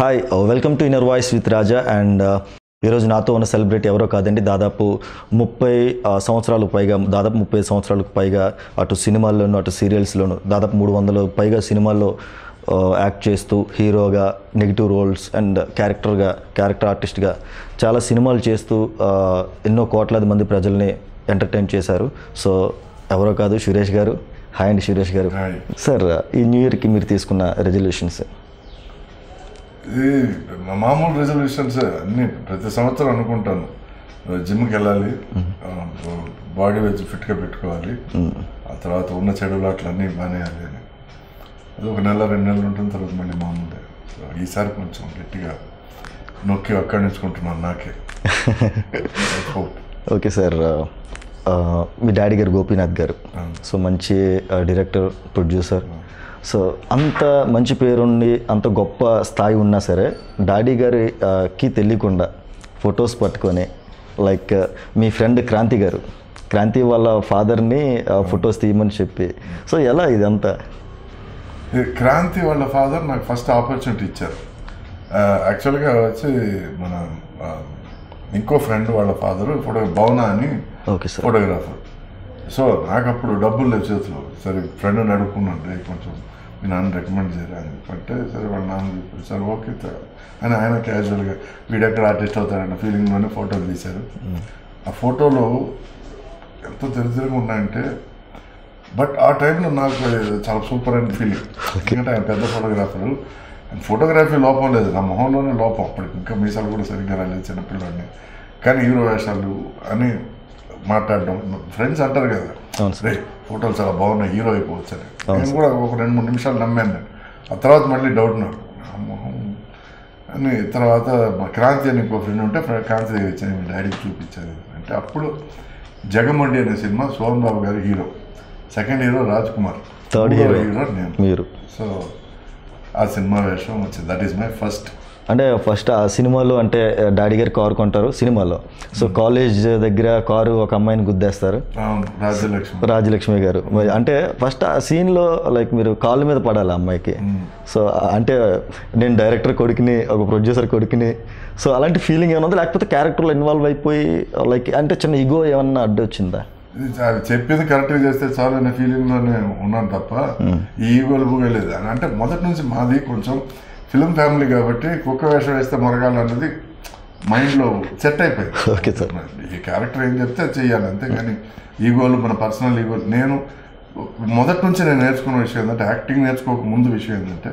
Hi welcome to inner voice with Raja and ఈరోజు నాతో ఉన్న సెలబ్రిటీ ఎవరో కాదండి, దాదాపు 30 సంవత్సరాలకు పైగా, దాదాపు 30 సంవత్సరాలకు పైగా అటు సినిమాల్లోనూ అటు సీరియల్స్లోనూ దాదాపు 300 పైగా సినిమాల్లో యాక్ట్ చేస్తూ హీరోగా, నెగిటివ్ రోల్స్ అండ్ క్యారెక్టర్ ఆర్టిస్ట్గా చాలా సినిమాలు చేస్తూ ఎన్నో కోట్లాది మంది ప్రజల్ని ఎంటర్టైన్ చేశారు. సో ఎవరో కాదు, సురేష్ గారు. హాయ్ అండి సురేష్ గారు. సార్, ఈ న్యూ ఇయర్కి మీరు తీసుకున్న రెజల్యూషన్స్? ఇది మామూలు రెజల్యూషన్స్ అన్నీ ప్రతి సంవత్సరం అనుకుంటాను. జిమ్కి వెళ్ళాలి, బాడీ వచ్చి ఫిట్గా పెట్టుకోవాలి, ఆ తర్వాత ఉన్న చెడులు అట్లన్నీ మానేయాలి అని. అది ఒక నెల 2 నెలలు ఉంటుంది, తర్వాత మళ్ళీ మామూలే. సో ఈసారి కొంచెం గట్టిగా నొక్కి అక్కడించుకుంటున్నాను నాకే. ఓకే సార్, మీ డాడీ గారు గోపీనాథ్ గారు, సో మంచి డైరెక్టర్, ప్రొడ్యూసర్. సో అంత మంచి పేరుండి అంత గొప్ప స్థాయి ఉన్నా సరే డాడీ గారికి తెలియకుండా ఫొటోస్ పట్టుకొని లైక్ మీ ఫ్రెండ్ క్రాంతి వాళ్ళ ఫాదర్ని ఫొటోస్ తీయమని చెప్పి, సో ఎలా ఇదంతా? క్రాంతి వాళ్ళ ఫాదర్ నాకు ఫస్ట్ ఆపర్చునిటీ ఇచ్చారు. యాక్చువల్గా వచ్చి మన ఇంకో ఫ్రెండ్ వాళ్ళ ఫాదరు భవన అని ఫోటోగ్రాఫర్. సో నాకు అప్పుడు డబ్బులు లేవు చేతిలో. సరే ఫ్రెండ్ని అడుక్కున్నాను, కొంచెం మీ నాన్న రికమెండ్ చేయరా అని. అంటే సరే వాళ్ళ నాన్న చెప్పారు, సరే ఓకే అని ఆయన క్యాజువల్గా వీడెక్కడ ఆర్టిస్ట్ అవుతారన్న ఫీలింగ్లోనే ఫోటోలు తీశారు. ఆ ఫోటోలో ఎంతో దరిద్రంగా ఉన్నాయంటే, బట్ ఆ టైంలో నాకు చాలా సూపర్ అయిన ఫీలింగ్. ఎందుకంటే ఆయన పెద్ద ఫోటోగ్రాఫరు, ఫోటోగ్రఫీ లోపం లేదు, నా మొహంలోనే లోపం. అప్పటికి ఇంకా మీసాలు కూడా సరిగ్గా రాలేదు చిన్నపిల్లడిని. కానీ హీరో వేషాలు అని మాట్లాడడం, ఫ్రెండ్స్ అంటారు కదా, రే ఫోటోలు చాలా బాగున్నాయి, హీరో అయిపోవచ్చు అని. నేను కూడా ఒక 2-3 నిమిషాలు నమ్మాను నేను. ఆ తర్వాత మళ్ళీ డౌట్ నాకు మొహం అని. తర్వాత క్రాంతి అని ఇంకో ఫ్రెండ్ ఉంటే క్రాంతి దగ్గర వచ్చాను, మీ డాడీకి చూపించాను అంటే. అప్పుడు జగమండి అనే సినిమా సోహన్ బాబు గారు hero, second hero Raj Kumar, third hero నేను, మీరు. సో ఆ సినిమా వేషం వచ్చింది. That is my first. అంటే ఫస్ట్ ఆ సినిమాలో అంటే డాడీ గారు కారు కొంటారు సినిమాలో. సో కాలేజ్ దగ్గర కారు ఒక అమ్మాయిని గుద్దేస్తారు, రాజలక్ష్మి గారు. అంటే ఫస్ట్ ఆ సీన్లో లైక్ మీరు కాళ్ళ మీద పడాలి ఆ అమ్మాయికి. సో అంటే నేను డైరెక్టర్ కొడుకుని, ఒక ప్రొడ్యూసర్ కొడుకుని, సో అలాంటి ఫీలింగ్ ఏమైనా ఉందా, లేకపోతే క్యారెక్టర్లో ఇన్వాల్వ్ అయిపోయి లైక్ అంటే చిన్న ఈగో ఏమన్నా అడ్డు వచ్చిందా? చెప్పింది కరెక్ట్గా చేస్తే చాలు అనే ఫీలింగ్లోనే ఉన్నాను తప్ప ఈ ఈగోలు లేదు. అంటే మొదటి నుంచి మాది కొంచెం ఫిలిం ఫ్యామిలీ కాబట్టి కుక్క వేషం వేస్తే మొరగాలి అన్నది మైండ్లో సెట్ అయిపోయింది. ఓకే సార్, ఈ క్యారెక్టర్ ఏం చెప్తే అది చెయ్యాలి అంతే. కానీ ఈగోలు, మన పర్సనల్ ఈగోలు, నేను మొదటి నుంచి నేను నేర్చుకున్న విషయం ఏంటంటే, యాక్టింగ్ నేర్చుకోక ముందు విషయం ఏంటంటే,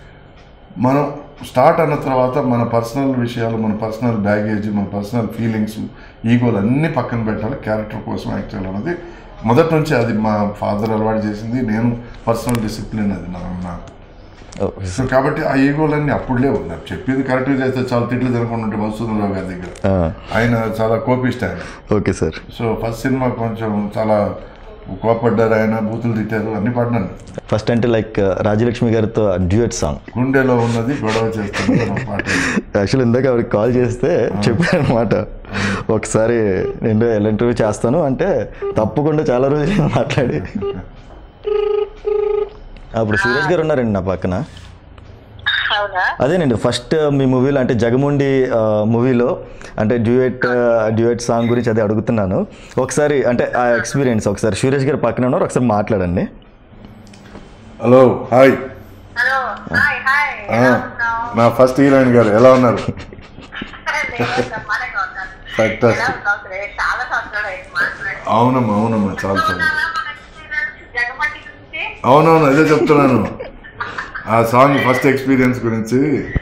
మనం స్టార్ట్ అన్న తర్వాత మన పర్సనల్ విషయాలు, మన పర్సనల్ బ్యాగేజ్, మన పర్సనల్ ఫీలింగ్స్, ఈగోలు అన్నీ పక్కన పెట్టాలి క్యారెక్టర్ కోసం యాక్ట్ చేయాలి అన్నది మొదటి నుంచి. అది మా ఫాదర్ అలవాటు చేసింది, నేను పర్సనల్ డిసిప్లిన్ అది నాకు. సో కాబట్టి ఆ ఈగోలన్నీ అప్పుడు లేవు. నాకు చెప్పేది కరెక్ట్గా చేస్తే చాలా తిట్లు తినకుండా వస్తుందిరావు గారి దగ్గర. ఆయన చాలా కోపిస్ట్ ఆయన. Okay sir. So first cinema కొంచెం చాలా కోపడ్డారు ఆయన, బూతులు తిట్టారు, అన్ని పడ్డాను. ఫస్ట్ అంటే లైక్ రాజలక్ష్మి గారితో డ్యూయట్ సాంగ్ గుండెలో ఉన్నది గొడవ చేస్తుంది పాట. యాక్చువల్లీ ఇందాక ఆవిడకి కాల్ చేస్తే చెప్పాను అనమాట, ఒకసారి నేను ఎలా ఇంటర్వ్యూ చేస్తాను అంటే తప్పకుండా చాలా రోజులు మాట్లాడి. అప్పుడు సురేష్ గారు ఉన్నారండి నా పక్కన. అదేనండి ఫస్ట్ మీ మూవీలో అంటే జగముండి మూవీలో అంటే డ్యూయట్ సాంగ్ గురించి అదే అడుగుతున్నాను. ఒకసారి అంటే ఆ ఎక్స్పీరియన్స్ ఒకసారి సురేష్ గారు పక్కన ఉన్నారు, ఒకసారి మాట్లాడండి. Hello, hi. నా ఫస్ట్ హీరోయిన్ గారు ఎలా ఉన్నారు? అవునమ్మా చాలా చాలా. అవునవును, అదే చెప్తున్నాను. ఆ సాంగ్ ఫస్ట్ ఎక్స్పీరియన్స్ గురించి.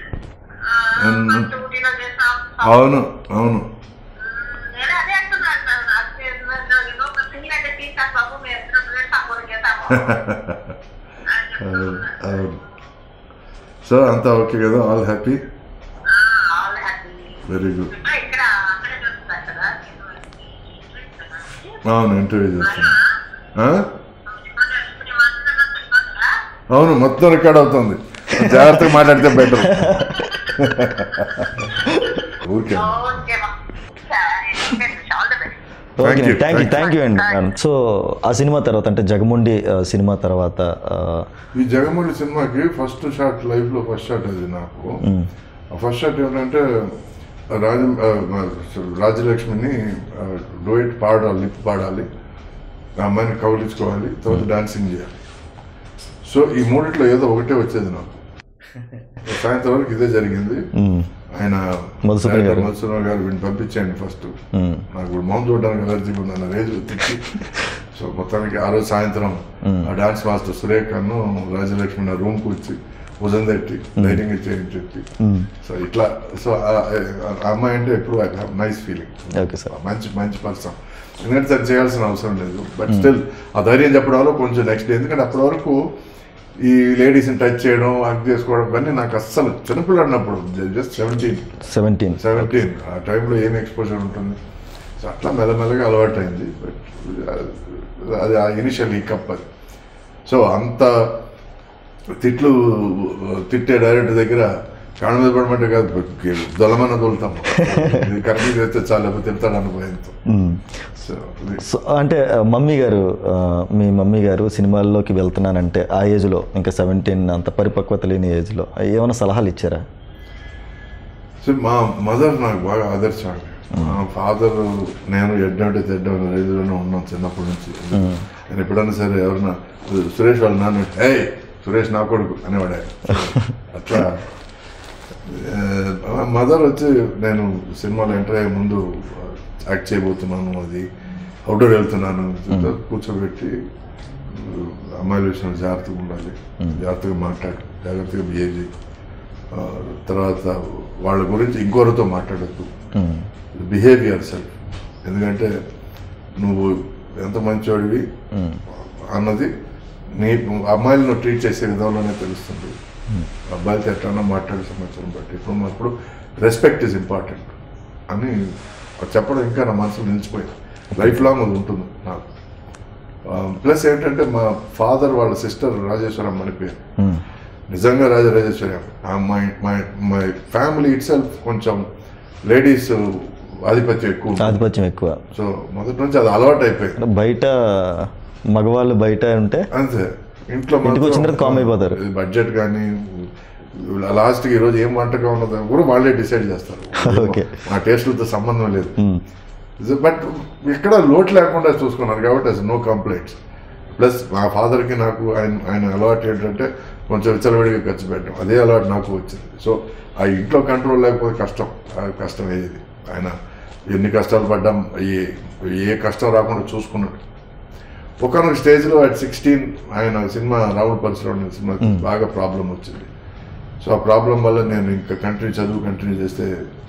అవును. సో అంతా ఓకే కదా? All happy? Very good. అవును, ఇంటర్వ్యూ చేస్తాను. అవును, మొత్తం రికార్డ్ అవుతుంది, జాగ్రత్తగా మాట్లాడితే బెటర్. ఓకే, థ్యాంక్ యూ అండి. సో ఆ సినిమా తర్వాత అంటే జగముండి సినిమా తర్వాత ఈ జగముండి సినిమాకి ఫస్ట్ షాట్, లైఫ్లో ఫస్ట్ షాట్ అది నాకు. ఫస్ట్ షాట్ ఏంటంటే రాజలక్ష్మిని డూయట్ పాడాలి, లిప్ పాడాలి, ఆ అమ్మాయిని కౌలించుకోవాలి, తర్వాత డాన్సింగ్ చేయాలి. సో ఈ మూడిట్లో ఏదో ఒకటే వచ్చేది నాకు. సాయంత్రం వరకు ఇదే జరిగింది. ఆయన మధుసూదన్ గారు వీడిని పంపించాయండి ఫస్ట్. నాకు మొహం చూడడానికి ఎలర్జీ ఉందన్న రేజు తిట్టి. సో మొత్తానికి ఆ రోజు సాయంత్రం ఆ డాన్స్ మాస్టర్ సురేఖ్ అను రాజలక్ష్మి నా రూమ్కి వచ్చి భుజం తట్టి లైటింగ్ ఇచ్చేయని చెప్పి, సో ఇట్లా. సో ఆ అమ్మాయి అంటే ఎప్పుడు నైస్ ఫీలింగ్, మంచి మంచి పర్సన్. ఎందుకంటే సరి చేయాల్సిన అవసరం లేదు, బట్ స్టిల్ ఆ ధైర్యం చెప్పడంలో కొంచెం నెక్స్ట్ డే. ఎందుకంటే అప్పటి వరకు ఈ లేడీస్ని టచ్ చేయడం, హక్ చేసుకోవడం కానీ నాకు అస్సలు చిన్నపిల్లడినప్పుడు జస్ట్ 17 ఆ టైంలో ఏమి ఎక్స్పోజర్ ఉంటుంది. సో అట్లా మెల్లమెల్లగా అలవాటు అయింది. బట్ అది ఆ ఇనిషియల్ హీకప్ అది. సో అంత తిట్టే డైరెక్టర్ దగ్గర కాళ్ళ మీద పడమంటే కాదు, దొలమన్న తోలుతాము, కరెక్ట్ చేస్తే చాలా తిడతాడు అనుభవంతో. సో అంటే మీ మమ్మీ గారు సినిమాల్లోకి వెళ్తున్నానంటే ఆ ఏజ్లో ఇంకా 17 అంత పరిపక్వత లేని ఏజ్లో ఏమైనా సలహాలు ఇచ్చారా? సో మా మదర్ నాకు బాగా ఆదర్శండి. మా ఫాదర్ నేను ఎడ్డంటే తెడ్డం రైతులోనే ఉన్నాను చిన్నప్పటి నుంచి. నేను ఎప్పుడైనా సరే ఎవరన్నా సురేష్ వాళ్ళ నాన్న సురేష్ నా కొడుకు అనేవాడే. అట్లా మదర్ వచ్చి నేను సినిమాలో ఎంటర్ అయ్యే ముందు యాక్ట్ చేయబోతున్నాను, అది అవుట్డోర్ వెళ్తున్నాను, కూర్చోబెట్టి అమ్మాయిల విషయంలో జాగ్రత్తగా ఉండాలి, జాగ్రత్తగా మాట్లాడు, జాగ్రత్తగా బిహేవ్ చేయి, తర్వాత వాళ్ళ గురించి ఇంకొకరితో మాట్లాడద్దు, బిహేవ్ యువర్ సెల్ఫ్. ఎందుకంటే నువ్వు ఎంత మంచివాడివి అన్నది నీ అమ్మాయిలను ట్రీట్ చేసే విధంలోనే తెలుస్తుంది. అబ్బాయిలతో ఎట్లా మాట్లాడే సమాచారం బట్టి ఇప్పుడు రెస్పెక్ట్ ఈజ్ ఇంపార్టెంట్ అని చెప్పడం ఇంకా నా మనసులో నిలిచిపోయింది. లైఫ్ లాంగ్ అది ఉంటుంది నాకు. ప్లస్ ఏంటంటే మా ఫాదర్ వాళ్ళ సిస్టర్ రాజేశ్వరమ్మ అని పేరు. నిజంగా Rajarajeshwari my family itself కొంచెం లేడీస్ ఆధిపత్యం ఎక్కువ. సో మొదటి నుంచి అది అలవాటు అయిపోయింది. బయట మగవాళ్ళు బయట ఉంటే అంతే, ఇంట్లో కామ్ అయిపోతారు. బడ్జెట్ కానీ లాస్ట్కి ఈరోజు ఏం వంటగా ఉన్నది కూడా వాళ్ళే డిసైడ్ చేస్తారు. మా టేస్ట్లతో సంబంధం లేదు. బట్ ఇక్కడ లోటు లేకుండా చూసుకున్నారు కాబట్టి అసలు నో కంప్లైంట్స్. ప్లస్ మా ఫాదర్కి నాకు ఆయన అలవాటు ఏంటంటే కొంచెం విచ్చలవిడిగా ఖర్చు పెట్టడం, అదే అలవాటు నాకు వచ్చింది. సో ఆ ఇంట్లో కంట్రోల్ లేకపోతే కష్టం అయ్యేది. ఆయన ఎన్ని కష్టాలు పడ్డాం, ఏ కష్టం రాకుండా చూసుకున్నాడు. ఒకనొక స్టేజ్లో అట్ 16 ఆయన సినిమా రావుల పరిసరం సినిమా బాగా ప్రాబ్లం వచ్చింది. సో ఆ ప్రాబ్లం వల్ల నేను ఇంకా కంటిన్యూ చేస్తే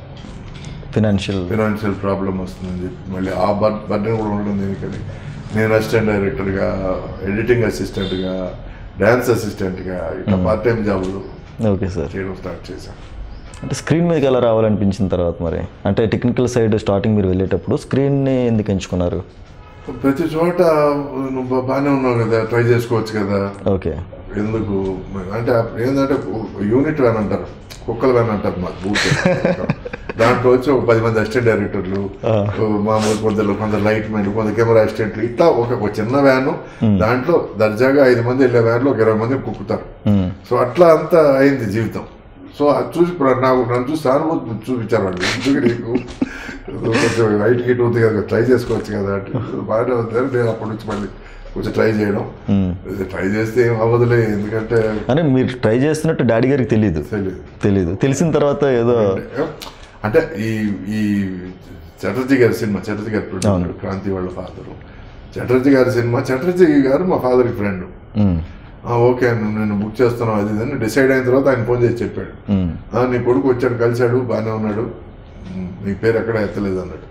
ఫినాన్షియల్ ప్రాబ్లం వస్తుందని చెప్పి మళ్ళీ ఆ బర్డెన్ కూడా ఉండడం దేనికని నేను అసిస్టెంట్ డైరెక్టర్గా, ఎడిటింగ్ అసిస్టెంట్గా, డ్యాన్స్ అసిస్టెంట్గా ఇట్లా పార్ట్ టైం జాబులు చేయడం స్టార్ట్ చేశాను. అంటే స్క్రీన్ మీదకి ఎలా రావాలనిపించిన తర్వాత మరి అంటే టెక్నికల్ సైడ్ స్టార్టింగ్ మీరు వెళ్ళేటప్పుడు స్క్రీన్ని ఎందుకు ఎంచుకున్నారు? ప్రతి చోట నువ్వు బాగానే ఉన్నావు కదా, ట్రై చేసుకోవచ్చు కదా. ఓకే, ఎందుకు అంటే ఏంటంటే యూనిట్ వ్యాన్ అంటారు, కుక్కల వ్యాన్ అంటారు మాకు బూట్. దాంట్లో వచ్చి ఒక 10 మంది అసిస్టెంట్ డైరెక్టర్లు, మామూలు కొందరు లైట్ మెన్, కొందరు కెమెరా అసిస్టెంట్లు, ఇట్లా ఒక చిన్న వ్యాను. దాంట్లో దర్జాగా 5 మంది వెళ్ళే వ్యాన్లో ఒక 20 మంది కుక్కుతారు. సో అట్లా అంతా అయింది జీవితం. సో అది చూసి నన్ను చూసి సానుభూతి చూపించారు వాళ్ళు. ఎందుకు నీకు కొంచెం లైట్ గిట్ ఉంది కదా, ట్రై చేసుకోవచ్చు కదా అంటే బాగానే ఉంది. నేను అప్పటి నుంచి మళ్ళీ కొంచెం ట్రై చేయడం, ట్రై చేస్తే ఏం అవ్వదులే. ఎందుకంటే మీరు ట్రై చేస్తున్నట్టు డాడీ గారికి తెలియదు. తెలిసిన తర్వాత ఏదో అంటే ఈ చటర్జీ గారి సినిమా, చటర్జీ గారి ప్రొడ్యూసర్, క్రాంతి వాళ్ళ ఫాదరు, చటర్జీ గారి సినిమా, చటర్జీ గారు మా ఫాదర్కి ఫ్రెండ్. ఓకే నేను బుక్ చేస్తున్నావు అది అని డిసైడ్ అయిన తర్వాత ఆయన ఫోన్ చేసి చెప్పాడు, నీ కొడుకు వచ్చాడు, కలిశాడు, బాగానే ఉన్నాడు, నీ పేరు ఎక్కడ ఎత్తలేదు అన్నాడు.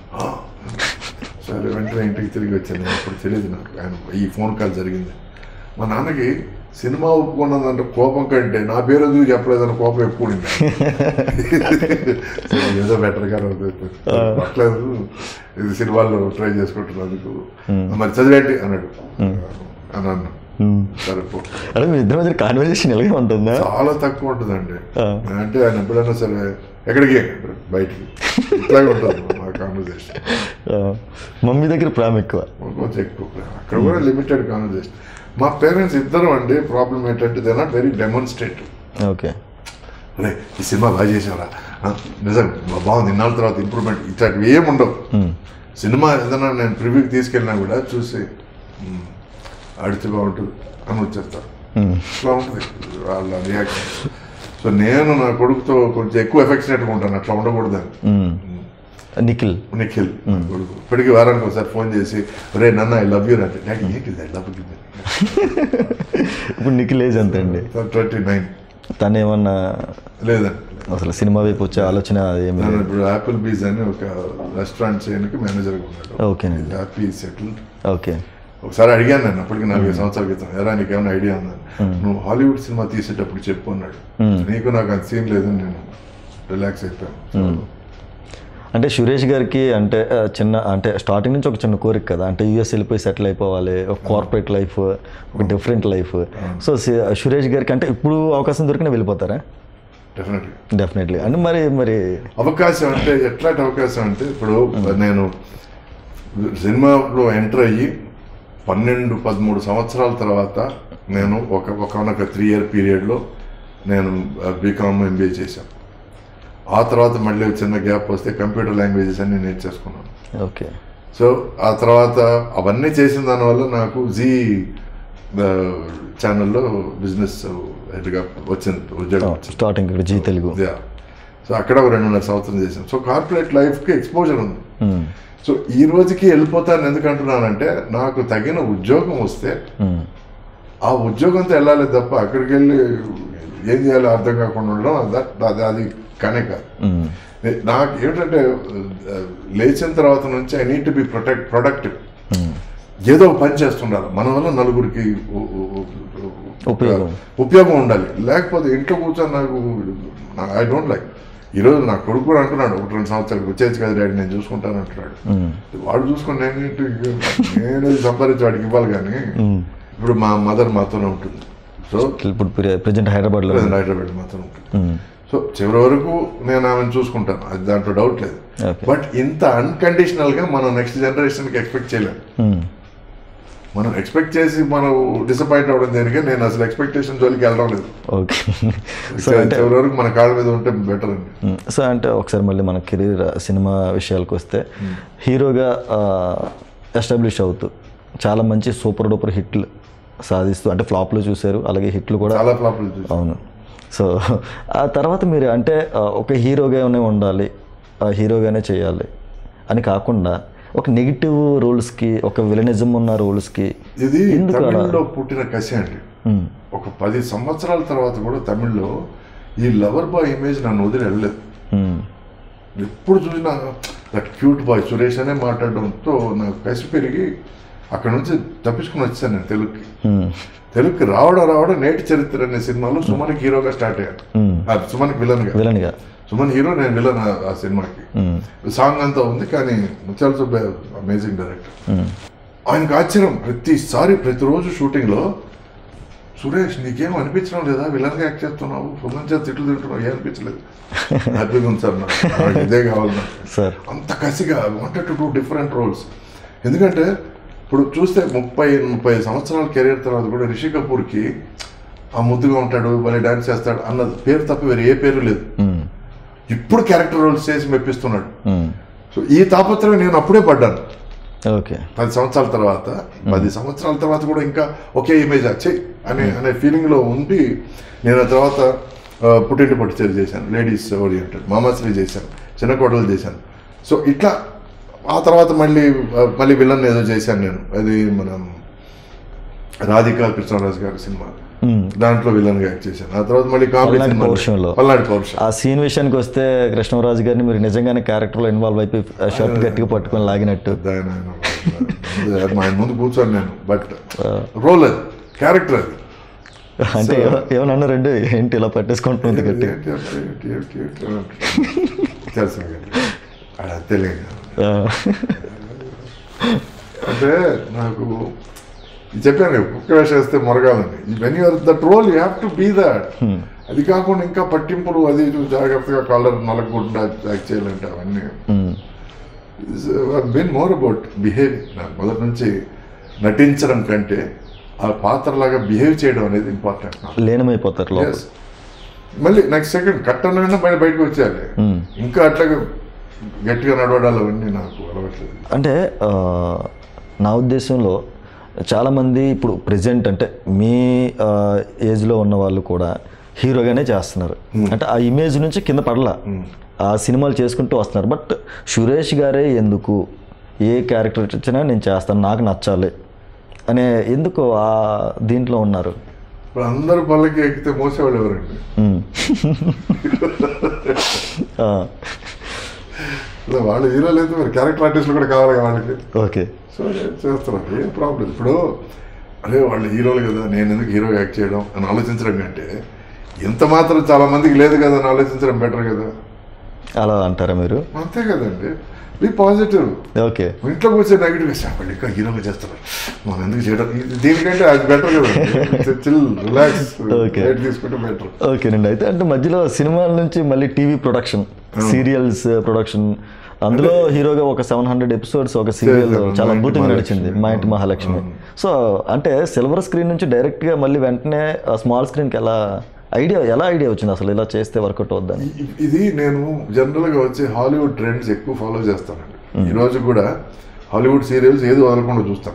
సరే వెంటనే ఇంటికి తిరిగి వచ్చాను. అప్పుడు తెలియదు నాకు ఆయన ఈ ఫోన్ కాల్ జరిగింది. మా నాన్నకి సినిమా ఒప్పుకున్నదంటే కోపం కంటే నా పేరు ఎందుకు చెప్పలేదన్న కోపం ఎక్కువ ఉండింది. ఏదో బెటర్గా పట్టలేదు, ఇది సినిమాల్లో ట్రై చేసుకుంటున్నందుకు మరి చదివేంటి అన్నాడు అని అన్నా. సరే మీ ఇద్దరి మధ్య కాన్వర్సేషన్ ఎలాగే ఉంటుందా? చాలా తక్కువ ఉంటుందండి. అంటే ఆయన ఎప్పుడైనా సరే ఎక్కడికి బయటికి ఇట్లాగే ఉంటుంది మా కాన్వర్సేషన్. మమ్మీ దగ్గర ప్రేమ ఎక్కువ, కొంచెం ఎక్కువ ప్రేమ. అక్కడ కూడా లిమిటెడ్ కాన్వర్సేషన్. మా పేరెంట్స్ ఇద్దరు అండి ప్రాబ్లం ఏంటంటే they not very demonstrative. Okay, అరే ఈ సినిమా బాగా చేసావరా, నిజం బాగుంది, ఇన్నాళ్ళ తర్వాత ఇంప్రూవ్మెంట్, ఇట్లాంటివి ఏమి ఉండవు. సినిమా ఏదైనా నేను ప్రివ్యూకి తీసుకెళ్ళినా కూడా చూసి ఆడితే బాగుంటుంది అని వచ్చేస్తారు. అట్లా ఉంటుంది వాళ్ళ రియాక్షన్. సో నేను నా కొడుకుతో కొంచెం ఎక్కువ ఎఫెక్షనేట్గా ఉంటాను, అట్లా ఉండకూడదని. నిఖిల్ కొడుకు ఇప్పటికీ వారానికి ఒకసారి ఫోన్ చేసి రే నన్న ఐ లవ్ యూ అంటే, డాడీ ఏంటిది ఐ లవ్ యూ? ఇప్పుడు నిఖిల్ ఏజ్ ఎంత అండి? 29. తను ఏమన్నా లేదండి, అసలు సినిమా వైపు వచ్చే ఆలోచన ఏమి? ఇప్పుడు యాపిల్ బీజ్ అని ఒక రెస్టారెంట్ చేయడానికి మేనేజర్గా ఉన్నాడు. Okay, happy settle. ఓకే. ఒకసారి అడిగాను నేను అప్పటికి 4 సంవత్సరాల క్రితం, ఎరా నీకేమైనా ఐడియా ఉందని, నువ్వు హాలీవుడ్ సినిమా తీసేటప్పుడు చెప్పు అన్నాడు. నీకు నాకు అంత సీన్ లేదని నేను రిలాక్స్ అయిపోయాను. అంటే సురేష్ గారికి అంటే అంటే స్టార్టింగ్ నుంచి ఒక చిన్న కోరిక కదా, అంటే యూఎస్ వెళ్ళిపోయి సెటిల్ అయిపోవాలి, ఒక కార్పొరేట్ లైఫ్, ఒక డిఫరెంట్ లైఫ్. సో సురేష్ గారికి అంటే ఇప్పుడు అవకాశం దొరికినా వెళ్ళిపోతారా? డెఫినెట్లీ. అంటే మరి అవకాశం అంటే ఎట్లాంటి అవకాశం అంటే, ఇప్పుడు నేను సినిమాలో ఎంటర్ అయ్యి 12-13 సంవత్సరాల తర్వాత నేను ఒక 3 year పీరియడ్లో నేను బీకామ్ ఎంబీఏ చేశాను. ఆ తర్వాత మళ్ళీ చిన్న గ్యాప్ వస్తే కంప్యూటర్ లాంగ్వేజెస్ అన్నీ నేర్చేసుకున్నాను. ఓకే. సో ఆ తర్వాత అవన్నీ చేసిన దానివల్ల నాకు జీ ఛానల్లో బిజినెస్ హెడ్గా వచ్చింది ఉద్యోగం. Starting G Telugu. సో అక్కడ 2.5 సంవత్సరం చేశాను. సో కార్పొరేట్ లైఫ్కి ఎక్స్పోజర్ ఉంది. సో ఈ రోజుకి వెళ్ళిపోతాను ఎందుకంటున్నానంటే, నాకు తగిన ఉద్యోగం వస్తే ఆ ఉద్యోగంతో వెళ్ళాలి తప్ప అక్కడికి వెళ్ళి ఏం చేయాలో అర్థం కాకుండా ఉండడం అది కానే కాదు. నాకు ఏంటంటే లేచిన తర్వాత నుంచి I need to be productive. ఏదో పని చేస్తుండాలి, మన వల్ల నలుగురికి ఉపయోగం ఉండాలి. లేకపోతే ఇంట్లో కూర్చొని నాకు ఐ డోంట్ లైక్. ఈరోజు నా కొడుకు కూడా అంటున్నాడు, 1-2 సంవత్సరాలు వచ్చేసి కదా డాడీ నేను చూసుకుంటాను అంటున్నాడు. వాడు చూసుకుని నేను సంపాదించి వాడికి ఇవ్వాలి. కానీ ఇప్పుడు మా మదర్ మాతోనే ఉంటుంది. సో ఇప్పుడు ప్రెజెంట్ హైదరాబాద్లో మాత్రం ఉంటుంది. సో చివరి వరకు నేను ఆమెను చూసుకుంటాను, అది దాంట్లో డౌట్ లేదు. బట్ ఇంత అన్కండిషనల్గా మనం నెక్స్ట్ జనరేషన్కి ఎక్స్పెక్ట్ చేయలేము. మనం ఎక్స్పెక్ట్ చేసి మనం డిసప్పాయింట్ అవ్వడం జరిగే, నేను అసలు ఎక్స్పెక్టేషన్ జోలికి వెళ్ళడం లేదు. ఓకే. చివరి వరకు మన కాళ్ళ మీద ఉంటే బెటర్ అండి. సో అంటే ఒకసారి మళ్ళీ మన కెరీర్ సినిమా విషయాలకు వస్తే, హీరోగా ఎస్టాబ్లిష్ అవుతూ చాలా మంచి సూపర్ డూపర్ హిట్లు సాధిస్తూ, అంటే ఫ్లాప్లు చూశారు, అలాగే హిట్లు కూడా చాలా ఫ్లాప్లు చూసారు. అవును. సో ఆ తర్వాత మీరు అంటే ఒక హీరోగానే ఉండాలి, హీరోగానే చేయాలి అని కాకుండా ఒక నెగిటివ్ రోల్స్కి, ఒక విలనిజం ఉన్న రోల్స్కి, ఇది తమిళ్లో పుట్టిన కసి అండి. ఒక 10 సంవత్సరాల తర్వాత కూడా తమిళ్లో ఈ లవర్ బాయ్ ఇమేజ్ నన్ను వదిలి వెళ్ళలేదు. ఎప్పుడు చూసినా దట్ క్యూట్ బాయ్ సురేష్ అనే మాట్లాడడంతో నాకు కసి పెరిగి అక్కడ నుంచి తప్పించుకుని వచ్చాను నేను తెలుగుకి రావడం నేటి చరిత్ర అనే సినిమాలో సుమన్కి హీరోగా స్టార్ట్ అయ్యాను. సుమన్కి విలన్గా. సుమన్ హీరో, నేను విలన్ ఆ సినిమాకి. సాంగ్ అంతా ఉంది, కానీ ముత్యాల సుబ్బయ్య అమేజింగ్ డైరెక్టర్. ఆయనకు ఆశ్చర్యం, ప్రతిరోజు షూటింగ్లో సురేష్ నీకేం అనిపించడం లేదా, విలన్గా యాక్ట్ చేస్తున్నావు, సుమన్ చేత తిట్లు తింటున్నావు, ఏం అనిపించలేదు, హ్యాపీగా ఉంది సార్, నాకు ఇదే కావాలి నాకు. అంత కసిగా wanted to do different roles. ఎందుకంటే ఇప్పుడు చూస్తే 30 సంవత్సరాల కెరీర్ తర్వాత కూడా రిషి కపూర్కి ఆ ముద్దుగా ఉంటాడు, భలే డాన్స్ చేస్తాడు అన్నది పేరు తప్ప వేరే ఏ పేరు లేదు. ఇప్పుడు క్యారెక్టర్ రోల్స్ చేసి మెప్పిస్తున్నాడు. సో ఈ తాపత్రయం నేను అప్పుడే పడ్డాను. ఓకే. 10 సంవత్సరాల తర్వాత 10 సంవత్సరాల తర్వాత కూడా ఇంకా ఒకే ఇమేజ్ వచ్చాయి అనే ఫీలింగ్లో ఉండి, నేను ఆ తర్వాత పుట్టింటి పట్టుచీర చేశాను, లేడీస్ ఓరియంటెడ్, మామాశ్రీ చేశాను, చిన్న కోటలు చేశాను. సో ఇట్లా ఆ తర్వాత మళ్ళీ విలన్ ఏదో చేశాను నేను, అది మనం రాధికా కృష్ణరాజు గారి సినిమా, దాంట్లో విలన్గా యాక్ట్ చేశాను. ఆ తర్వాత మళ్ళీ పల్నాడు పౌరుషం. ఆ సీన్ విషయానికి వస్తే కృష్ణరాజు గారిని మీరు నిజంగానే క్యారెక్టర్లో ఇన్వాల్వ్ అయిపోయి షర్ట్ గట్టిగా పట్టుకొని లాగినట్టు ఆయన ముందు కూర్చొని నేను, బట్ రోల్ అది, క్యారెక్టర్ అది. అంటే ఏమన్నా రెండు ఏంటి ఇలా పట్టేసుకుంటుంది గట్టి తెలియదు. అంటే నాకు చెప్పాను, కుక్క వేషం వేస్తే మొరగాలని. When you are that role you have to be that. అది కాకుండా ఇంకా పట్టింపులు అది జాగ్రత్తగా కాలర్ నలగకుండా యాక్ట్ చేయాలంటే అవన్నీ బీన్ మోర్ అబౌట్ బిహేవింగ్. నాకు మొదటి నుంచి నటించడం కంటే ఆ పాత్రలాగా బిహేవ్ చేయడం అనేది ఇంపార్టెంట్. లీనమైపోతారు. మళ్ళీ నెక్స్ట్ సెకండ్ కట్ అన్న బయటకు వచ్చేయాలి. ఇంకా అట్లాగే గట్టిగా నడవడాలు అవన్నీ నాకు అలవాట్లేదు. అంటే నా ఉద్దేశంలో చాలామంది ఇప్పుడు ప్రెజెంట్ అంటే మీ ఏజ్లో ఉన్న వాళ్ళు కూడా హీరోగానే చేస్తున్నారు. అంటే ఆ ఇమేజ్ నుంచి కింద పడలా, ఆ సినిమాలు చేసుకుంటూ వస్తున్నారు. బట్ సురేష్ గారే ఎందుకు ఏ క్యారెక్టర్ ఇచ్చినా నేను చేస్తాను, నాకు నచ్చాలి అనే ఎందుకు ఆ దీంట్లో ఉన్నారు? ఇప్పుడు అందరూ పళ్ళకి ఎక్కితే మోసేవాళ్ళు ఎవరండి? వాళ్ళు హీరోలు అయితే మరి క్యారెక్టర్ ఆర్టిస్టులు కూడా కావాలి వాళ్ళకి. ఓకే, సో చేస్తున్నారు, ఏం ప్రాబ్లం. ఇప్పుడు అదే వాళ్ళు హీరోలు కదా, నేను ఎందుకు హీరో యాక్ట్ చేయడం అని ఆలోచించడం కంటే ఎంత మాత్రం చాలా మందికి లేదు కదా అని ఆలోచించడం బెటర్ కదా. అలా అంటారా మీరు? అంతే కదండి, బీ పాజిటివ్. ఓకే, ఇంట్లో కూర్చొని నెగిటివ్గా చెప్పండి ఇంకా హీరోగా చేస్తారు మనం ఎందుకు చేయడం, దీనికంటే అది బెటర్ కదా. చిల్ రిలాక్స్ తీసుకుంటే బెటర్. ఓకేనండి. అయితే అంటే మధ్యలో సినిమాల నుంచి మళ్ళీ టీవీ ప్రొడక్షన్, సీరియల్స్ ప్రొడక్షన్, అందులో హీరోగా ఒక 700 ఎపిసోడ్స్ ఒక సీరియల్ చాలా అద్భుతంగా నడిచింది, మా ఇంటి మహాలక్ష్మి. సో అంటే సిల్వర్ స్క్రీన్ నుంచి డైరెక్ట్గా మళ్ళీ వెంటనే స్మాల్ స్క్రీన్కి ఎలా ఐడియా వచ్చింది అసలు ఇలా చేస్తే వర్కౌట్ అవుద్దని? ఇది నేను జనరల్గా వచ్చి హాలీవుడ్ ట్రెండ్స్ ఎక్కువ ఫాలో చేస్తానండి. ఈరోజు కూడా హాలీవుడ్ సీరియల్స్ ఏది వదలకుండా చూస్తాను.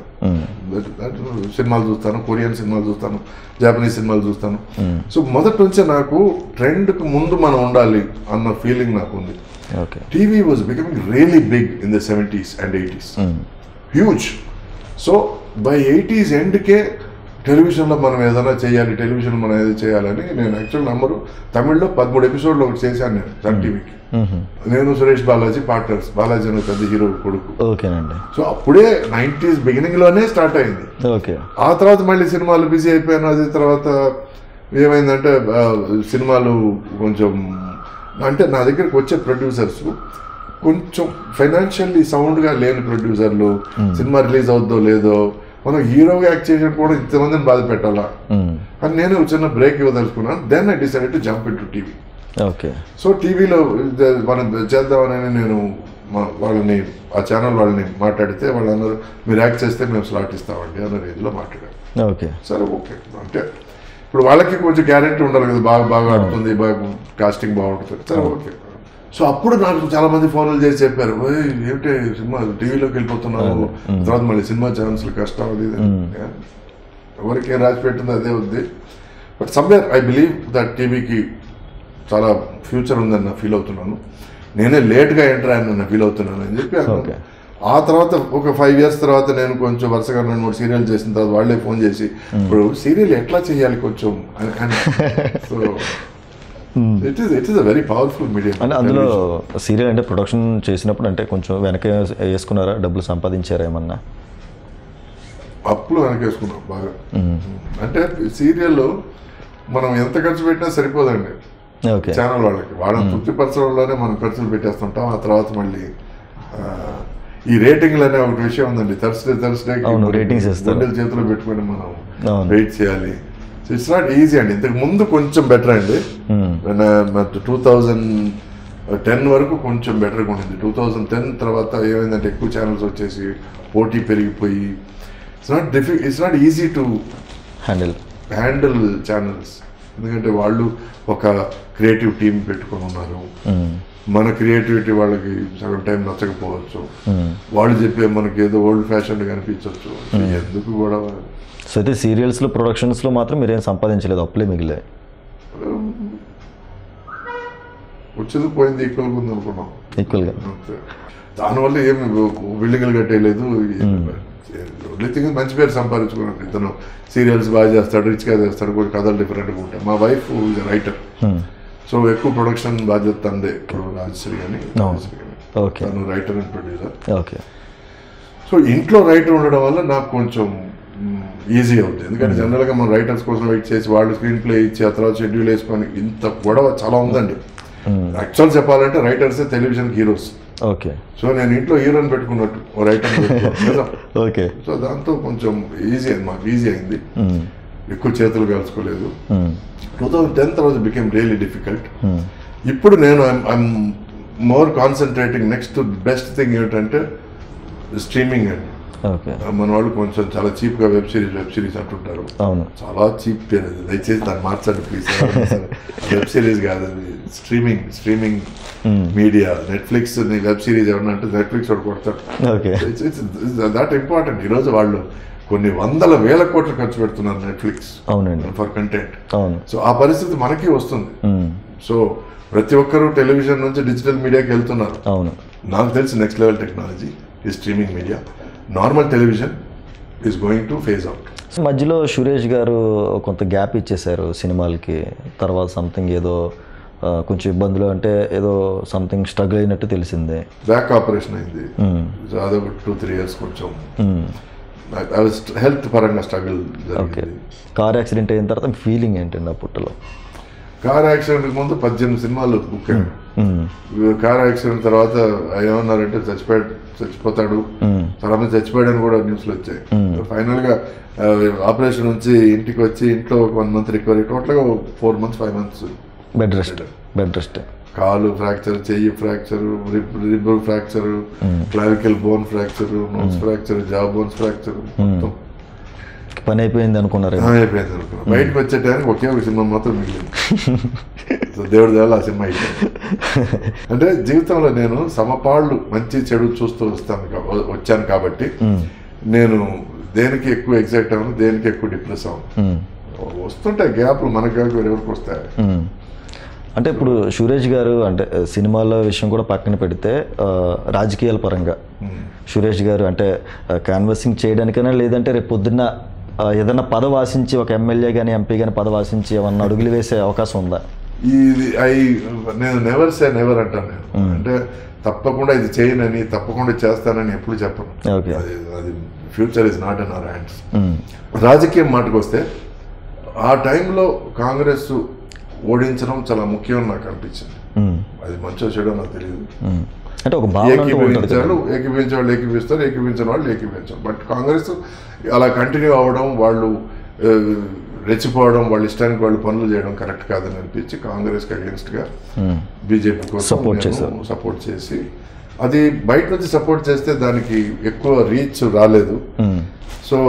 సినిమాలు చూస్తాను, కొరియన్ సినిమాలు చూస్తాను, జాపనీస్ సినిమాలు చూస్తాను. సో మొదటి నుంచే నాకు ట్రెండ్కి ముందు మనం ఉండాలి అన్న ఫీలింగ్ నాకు ఉంది. TV was becoming really big in the 70s and 80s, huge. So by 80s ఎండ్కే టెలివిజన్లో మనం ఏదైనా చేయాలి, టెలివిజన్ మనం ఏదో చేయాలని నేను యాక్చువల్ నంబరు తమిళ్లో 13 ఎపిసోడ్లు ఒకటి చేశాను నేను సన్ టీవీకి. నేను సురేష్ బాలాజీ పార్ట్నర్స్, బాలాజీ అనే పెద్ద హీరో కొడుకు. ఓకేనండి. సో అప్పుడే 90s బిగినింగ్లోనే స్టార్ట్ అయింది. ఓకే, ఆ తర్వాత మళ్ళీ సినిమాలు బిజీ అయిపోయాను. అది తర్వాత ఏమైందంటే సినిమాలు కొంచెం అంటే నా దగ్గరికి వచ్చే ప్రొడ్యూసర్స్ కొంచెం ఫైనాన్షియల్లీ సౌండ్గా లేని ప్రొడ్యూసర్లు, సినిమా రిలీజ్ అవుద్దో లేదో, మనం హీరోగా యాక్ట్ చేసిన కూడా ఇంతమందిని బాధ పెట్టాలా అని నేను చిన్న బ్రేక్ ఇవ్వదలుచుకున్నాను. Then I decided to jump into TV. Okay, so టీవీలో మనం చేద్దామని నేను వాళ్ళని ఆ ఛానల్ వాళ్ళని మాట్లాడితే వాళ్ళందరూ మీరు యాక్ట్ చేస్తే మేము స్లాట్ ఇస్తామండి అన్న రీతిలో మాట్లాడారు. ఓకే, సరే ఓకే. అంటే ఇప్పుడు వాళ్ళకి కొంచెం గ్యారెంటీ ఉండాలి కదా, బాగా ఆడుతుంది, బాగా కాస్టింగ్ బాగుంటుంది. సరే ఓకే. సో అప్పుడు నాకు చాలా మంది ఫోన్లు చేసి చెప్పారు, ఏమిటి సినిమా టీవీలోకి వెళ్ళిపోతున్నావు, తర్వాత మళ్ళీ సినిమా ఛాన్స్లు కష్టం, అది ఎవరికి ఏం రాసి పెట్టిందో అదే ఉంది. But somewhere I believe that టీవీకి చాలా ఫ్యూచర్ ఉందని ఫీల్ అవుతున్నాను. నేనే లేట్గా ఎంటర్ అయ్యాను ఫీల్ అవుతున్నాను అని చెప్పి. ఆ తర్వాత ఒక 5 years తర్వాత నేను కొంచెం వరుసగా 2-3 సీరియల్ చేసిన తర్వాత వాళ్ళే ఫోన్ చేసి ఇప్పుడు సీరియల్ ఎట్లా చేయాలి కొంచెం so it is a very powerful medium. అంటే అందులో సీరియల్ అంటే ప్రొడక్షన్ చేసినప్పుడు అంటే కొంచెం వెనక వేసుకున్నారా, డబ్బులు సంపాదించారా ఏమన్నా? అప్పులు వెనక వేసుకున్నాం బాగా. అంటే సీరియల్లో మనం ఎంత ఖర్చు పెట్టినా సరిపోదండి ఛానల్ వాళ్ళకి. వాళ్ళని తృప్తిపరచడంలోనే మనం ఖర్చులు పెట్టేస్తుంటాం. ఆ తర్వాత మళ్ళీ ఈ రేటింగ్లు అనే ఒక విషయం ఉందండి. థర్స్డే గుండెల చేతిలో పెట్టుకొని మనం వెయిట్ చేయాలి. సో ఇట్స్ నాట్ ఈజీ అండి. ఇంతకు ముందు కొంచెం బెటర్ అండి. 2010 వరకు కొంచెం బెటర్గా ఉండింది. 2010 తర్వాత ఏమైందంటే ఎక్కువ ఛానల్స్ వచ్చేసి పోటీ పెరిగిపోయి it's not easy to handle channels. ఎందుకంటే వాళ్ళు ఒక క్రియేటివ్ టీం పెట్టుకొని ఉన్నారు. మన క్రియేటివిటీ వాళ్ళకి సగం టైం నచ్చకపోవచ్చు. వాళ్ళు చెప్పే మనకి ఏదో ఓల్డ్ ఫ్యాషన్ కనిపించవచ్చు. ఎందుకు కూడా. సో అయితే సీరియల్స్లో ప్రొడక్షన్స్లో మాత్రం మీరేం సంపాదించలేదు, అప్పులే మిగిలే? వచ్చేది పోయింది ఈక్వల్గా ఉంది అనుకున్నాం. ఈక్వల్గా దానివల్ల ఏమి బిల్డింగ్లు కట్టేయలేదు. ఓన్లీ థింగ్ మంచి పేరు సంపాదించుకున్నాను. ఇతను సీరియల్స్ బాగా చేస్తాడు, రిచ్గా చేస్తాడు, కూడా కథలు డిఫరెంట్గా ఉంటాయి. మా వైఫ్ ఈజ్ రైటర్, సో ఎక్కువ ప్రొడక్షన్ బాధ్యత అందే. ఇప్పుడు రాజశ్రీ అని తను writer and producer. Okay. So ఇంట్లో రైటర్ ఉండడం వల్ల నాకు కొంచెం ఈజీ అవుతుంది. ఎందుకంటే జనరల్గా మనం రైటర్స్ కోసం వెయిట్ చేసి వాళ్ళు స్క్రీన్ ప్లే ఇచ్చి ఆ తర్వాత షెడ్యూల్ వేసుకొని ఇంత గొడవ చాలా ఉందండి. యాక్చువల్ చెప్పాలంటే రైటర్సే టెలివిజన్ హీరోస్. ఓకే. సో నేను ఇంట్లో హీరోని పెట్టుకున్నట్టు రైటర్. ఓకే. సో దాంతో కొంచెం ఈజీ అయింది, మాకు ఈజీ అయింది. ఎక్కువ చేతులు కలుసుకోలేదు. 2010 తర్వాత బికేమ్ రియలీ డిఫికల్ట్. ఇప్పుడు నేను I'm more concentrating. Next best thing ఏమిటంటే స్ట్రీమింగ్ అండి. ఓకే. మన వాళ్ళు కొంచెం చాలా చీప్గా వెబ్ సిరీస్ అంటుంటారు. అవును, చాలా చీప్ పేరు అది, దయచేసి దాన్ని మార్చండి ప్లీజ్. వెబ్ సిరీస్ కాదు అది, streaming media. Netflix web series ఏమన్నా అంటే నెట్ఫ్లిక్స్ వాడు కొడతాడు. Okay, that important. ఈరోజు వాళ్ళు కొన్ని 100,000 కోట్లు ఖర్చు పెడుతున్నారు నెట్ఫ్లిక్స్. అవునండి, ఫర్ కంటెంట్. అవును. సో ఆ పరిస్థితి మనకి వస్తుంది. సో ప్రతి ఒక్కరు టెలివిజన్ నుంచి డిజిటల్ మీడియాకి వెళ్తున్నారు. అవును, నాకు తెలిసి నెక్స్ట్ లెవెల్ టెక్నాలజీ ఈ streaming media. Normal television is going to phase out. మధ్యలో సురేష్ గారు కొంత గ్యాప్ ఇచ్చేశారు సినిమాలకి. తర్వాత సంథింగ్ ఏదో కొంచెం ఇబ్బందులు, అంటే ఏదో సంథింగ్ స్ట్రగుల్ అయినట్టు తెలిసిందే. బ్యాక్ ఆపరేషన్ అయింది. అదొక 2-3 years కొంచెం హెల్త్ పరంగా స్ట్రగుల్. ఓకే. కార్ యాక్సిడెంట్ అయిన తర్వాత ఫీలింగ్ ఏంటండి అప్పట్లో? కార్ యాక్సిడెంట్ ముందు 18 సినిమాలు బుక్ అయ్యాడు. కార్ యాక్సిడెంట్ తర్వాత ఏమన్నారంటే చచ్చిపోతాడు, తర్వాత చచ్చిపోయాడని కూడా న్యూస్లు వచ్చాయి. ఫైనల్ గా ఆపరేషన్ నుంచి ఇంటికి వచ్చి ఇంట్లో ఒక 1 month రికవరీ, టోటల్గా 4 months 5 months బెడ్ రెస్ట్. కాలు ఫ్రాక్చర్, చెయ్యి fracture, rib fracture, clavicle bone fracture, nose fracture, jaw bones fracture, మొత్తం పని అయిపోయింది అనుకున్నారు. అయిపోయింది అనుకున్నారు. బయటకు వచ్చే టైంకి ఒకే ఒక సినిమా మాత్రం మిగిలింది. దేవుడి దేవాల ఆ సినిమా అయిపోయింది. అంటే జీవితంలో నేను సమపాళ్ళు మంచి చెడు చూస్తూ వచ్చాను కాబట్టి నేను దేనికి ఎక్కువ ఎగ్జైట్ అవ్వను, దేనికి ఎక్కువ డిప్రెస్ అవ్వను. వస్తుంటాయి గ్యాప్లు, మన గ్యాప్ ఎవరికి వస్తాయి. అంటే ఇప్పుడు సురేష్ గారు అంటే సినిమాల విషయం కూడా పక్కన పెడితే రాజకీయాల పరంగా సురేష్ గారు అంటే క్యాన్వాసింగ్ చేయడానికైనా, లేదంటే రేపు పొద్దున్న ఏదైనా పదవి ఆశించి ఒక ఎమ్మెల్యే కానీ ఎంపీ కానీ పదవి ఆశించి ఏమన్నా అడుగులు వేసే అవకాశం ఉందా? ఇది నేను నెవర్ సే నెవర్ అంటాను. నేను అంటే తప్పకుండా ఇది చేయనని, తప్పకుండా చేస్తానని ఎప్పుడు చెప్పను. అది future is not in our hands. రాజకీయం మాటకు వస్తే ఆ టైంలో కాంగ్రెస్ ఓడించడం చాలా ముఖ్యం నాకు అనిపించింది. అది మంచిగా చేయడం నాకు తెలియదు. ఏకీభవించే వాళ్ళు ఏకీభవిస్తారు, ఏకీభవించిన వాళ్ళు ఏకీభవించారు. బట్ కాంగ్రెస్ అలా కంటిన్యూ అవ్వడం, వాళ్ళు రెచ్చిపోవడం, వాళ్ళ ఇష్టానికి వాళ్ళు పనులు చేయడం కరెక్ట్ కాదని అనిపించి కాంగ్రెస్కి అగేన్స్ట్గా బీజేపీ కోసం సపోర్ట్ చేసి, అది బయట నుంచి సపోర్ట్ చేస్తే దానికి ఎక్కువ రీచ్ రాలేదు. సో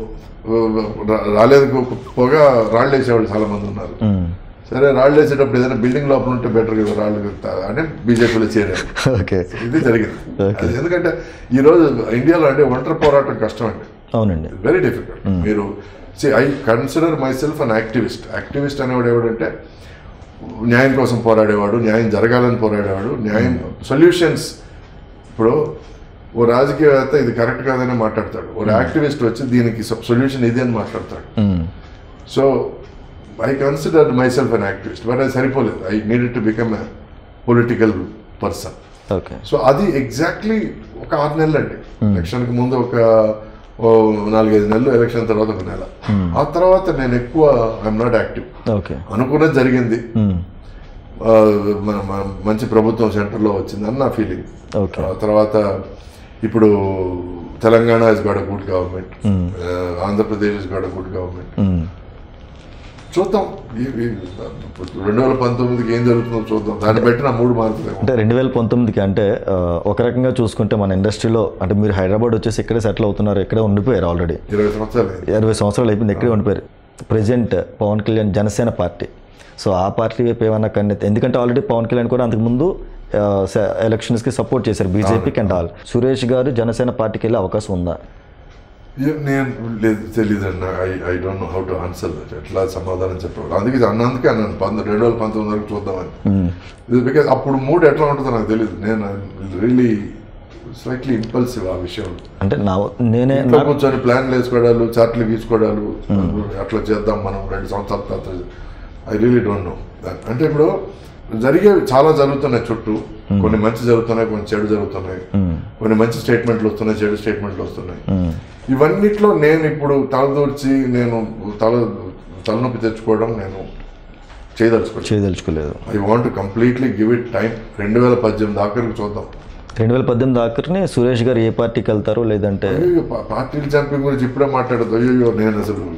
రాలేదు పోగా రాళ్ళు వేసేవాళ్ళు చాలా మంది ఉన్నారు. సరే రాళ్ళు వేసేటప్పుడు ఏదైనా బిల్డింగ్ లోపల ఉంటే బెటర్ కదా రాళ్ళు అని బీజేపీలో చేరారు. ఇది జరిగింది. ఎందుకంటే ఈరోజు ఇండియాలో అంటే ఒంటరి పోరాటం కష్టం అండి. అవునండి, వెరీ డిఫికల్ట్. మీరు I consider myself an activist. Activist అనేవాడు ఎవడంటే న్యాయం కోసం పోరాడేవాడు, న్యాయం జరగాలని పోరాడేవాడు, న్యాయం సొల్యూషన్స్. ఇప్పుడు ఓ రాజకీయవేత్త ఇది కరెక్ట్ కాదని మాట్లాడతాడు, ఓ యాక్టివిస్ట్ వచ్చి దీనికి సొల్యూషన్ ఇది అని మాట్లాడతాడు. So I consider myself an activist, but అది సరిపోలేదు. I needed to become a political person. So అది ఎగ్జాక్ట్లీ ఒక 6 నెలలు అండి. ఎలక్షన్కి ముందు ఒక 4-5 నెలలు, ఎలక్షన్ తర్వాత 1 నెల. ఆ తర్వాత నేను ఎక్కువ ఐఎమ్ నాట్ యాక్టివ్. అనుకున్నది జరిగింది, మంచి ప్రభుత్వం సెంటర్లో వచ్చింది అని నా ఫీలింగ్. తర్వాత ఇప్పుడు Telangana is got a good government, Andhra Pradesh is got a good government. చూద్దాం 2019కి ఏం జరుగుతుందో చూద్దాం, దాన్ని బట్టి నా మూడు మారుతుంది. అంటే 2019కి అంటే ఒక రకంగా చూసుకుంటే మన ఇండస్ట్రీలో అంటే మీరు హైదరాబాద్ వచ్చేసి ఇక్కడే సెటిల్ అవుతున్నారు, ఇక్కడే ఉండిపోయారు. ఆల్రెడీ 20 సంవత్సరాలు అయిపోయింది, ఇక్కడే ఉండిపోయారు. Present Pavan Kalyan Janasena party, so ఆ పార్టీ వైపు ఏమన్నా కన్నెత్తి, ఎందుకంటే ఆల్రెడీ పవన్ కళ్యాణ్ కూడా అంతకుముందు ఎలక్షన్స్కి సపోర్ట్ చేశారు బీజేపీకి అండ్ ఆల్. సురేష్ గారు జనసేన పార్టీకి వెళ్ళే అవకాశం ఉందా? నేను తెలీదు అన్న. I don't know how to answer that. ఎట్లా సమాధానం చెప్పాలి, అందుకే అన్నాను 2019 వరకు చూద్దామని. బికాజ్ అప్పుడు మూడ్ ఎట్లా ఉంటుందో నాకు తెలియదు. నేను రియలీ స్లైట్లీ ఇంపల్సివ్ ఆ విషయంలో. అంటే నేనే కూర్చొని ప్లాన్లు వేసుకోవడాలు, చార్ట్లు గీసుకోవడాలు, అట్లా చేద్దాం మనం 2 సంవత్సరాల తర్వాత. I really don't know. అంటే ఇప్పుడు జరిగేవి చాలా జరుగుతున్నాయి చుట్టూ, కొన్ని మంచి జరుగుతున్నాయి, కొన్ని చెడు జరుగుతున్నాయి, కొన్ని మంచి స్టేట్మెంట్లు వస్తున్నాయి, చెడు స్టేట్మెంట్లు వస్తున్నాయి. ఇవన్నిట్లో నేను ఇప్పుడు తలదూర్చి నేను తలనొప్పి తెచ్చుకోవడం నేను చేయదలుచుకోలేదు. I want completely give it time. 2018 ఆఖరికి చూద్దాం. 2018 ఆఖరిని సురేష్ గారు ఏ పార్టీకి వెళ్తారు, లేదంటే పార్టీలు జంపింగ్ గురించి ఇప్పుడే మాట్లాడదు. అయ్యో నేను అసలు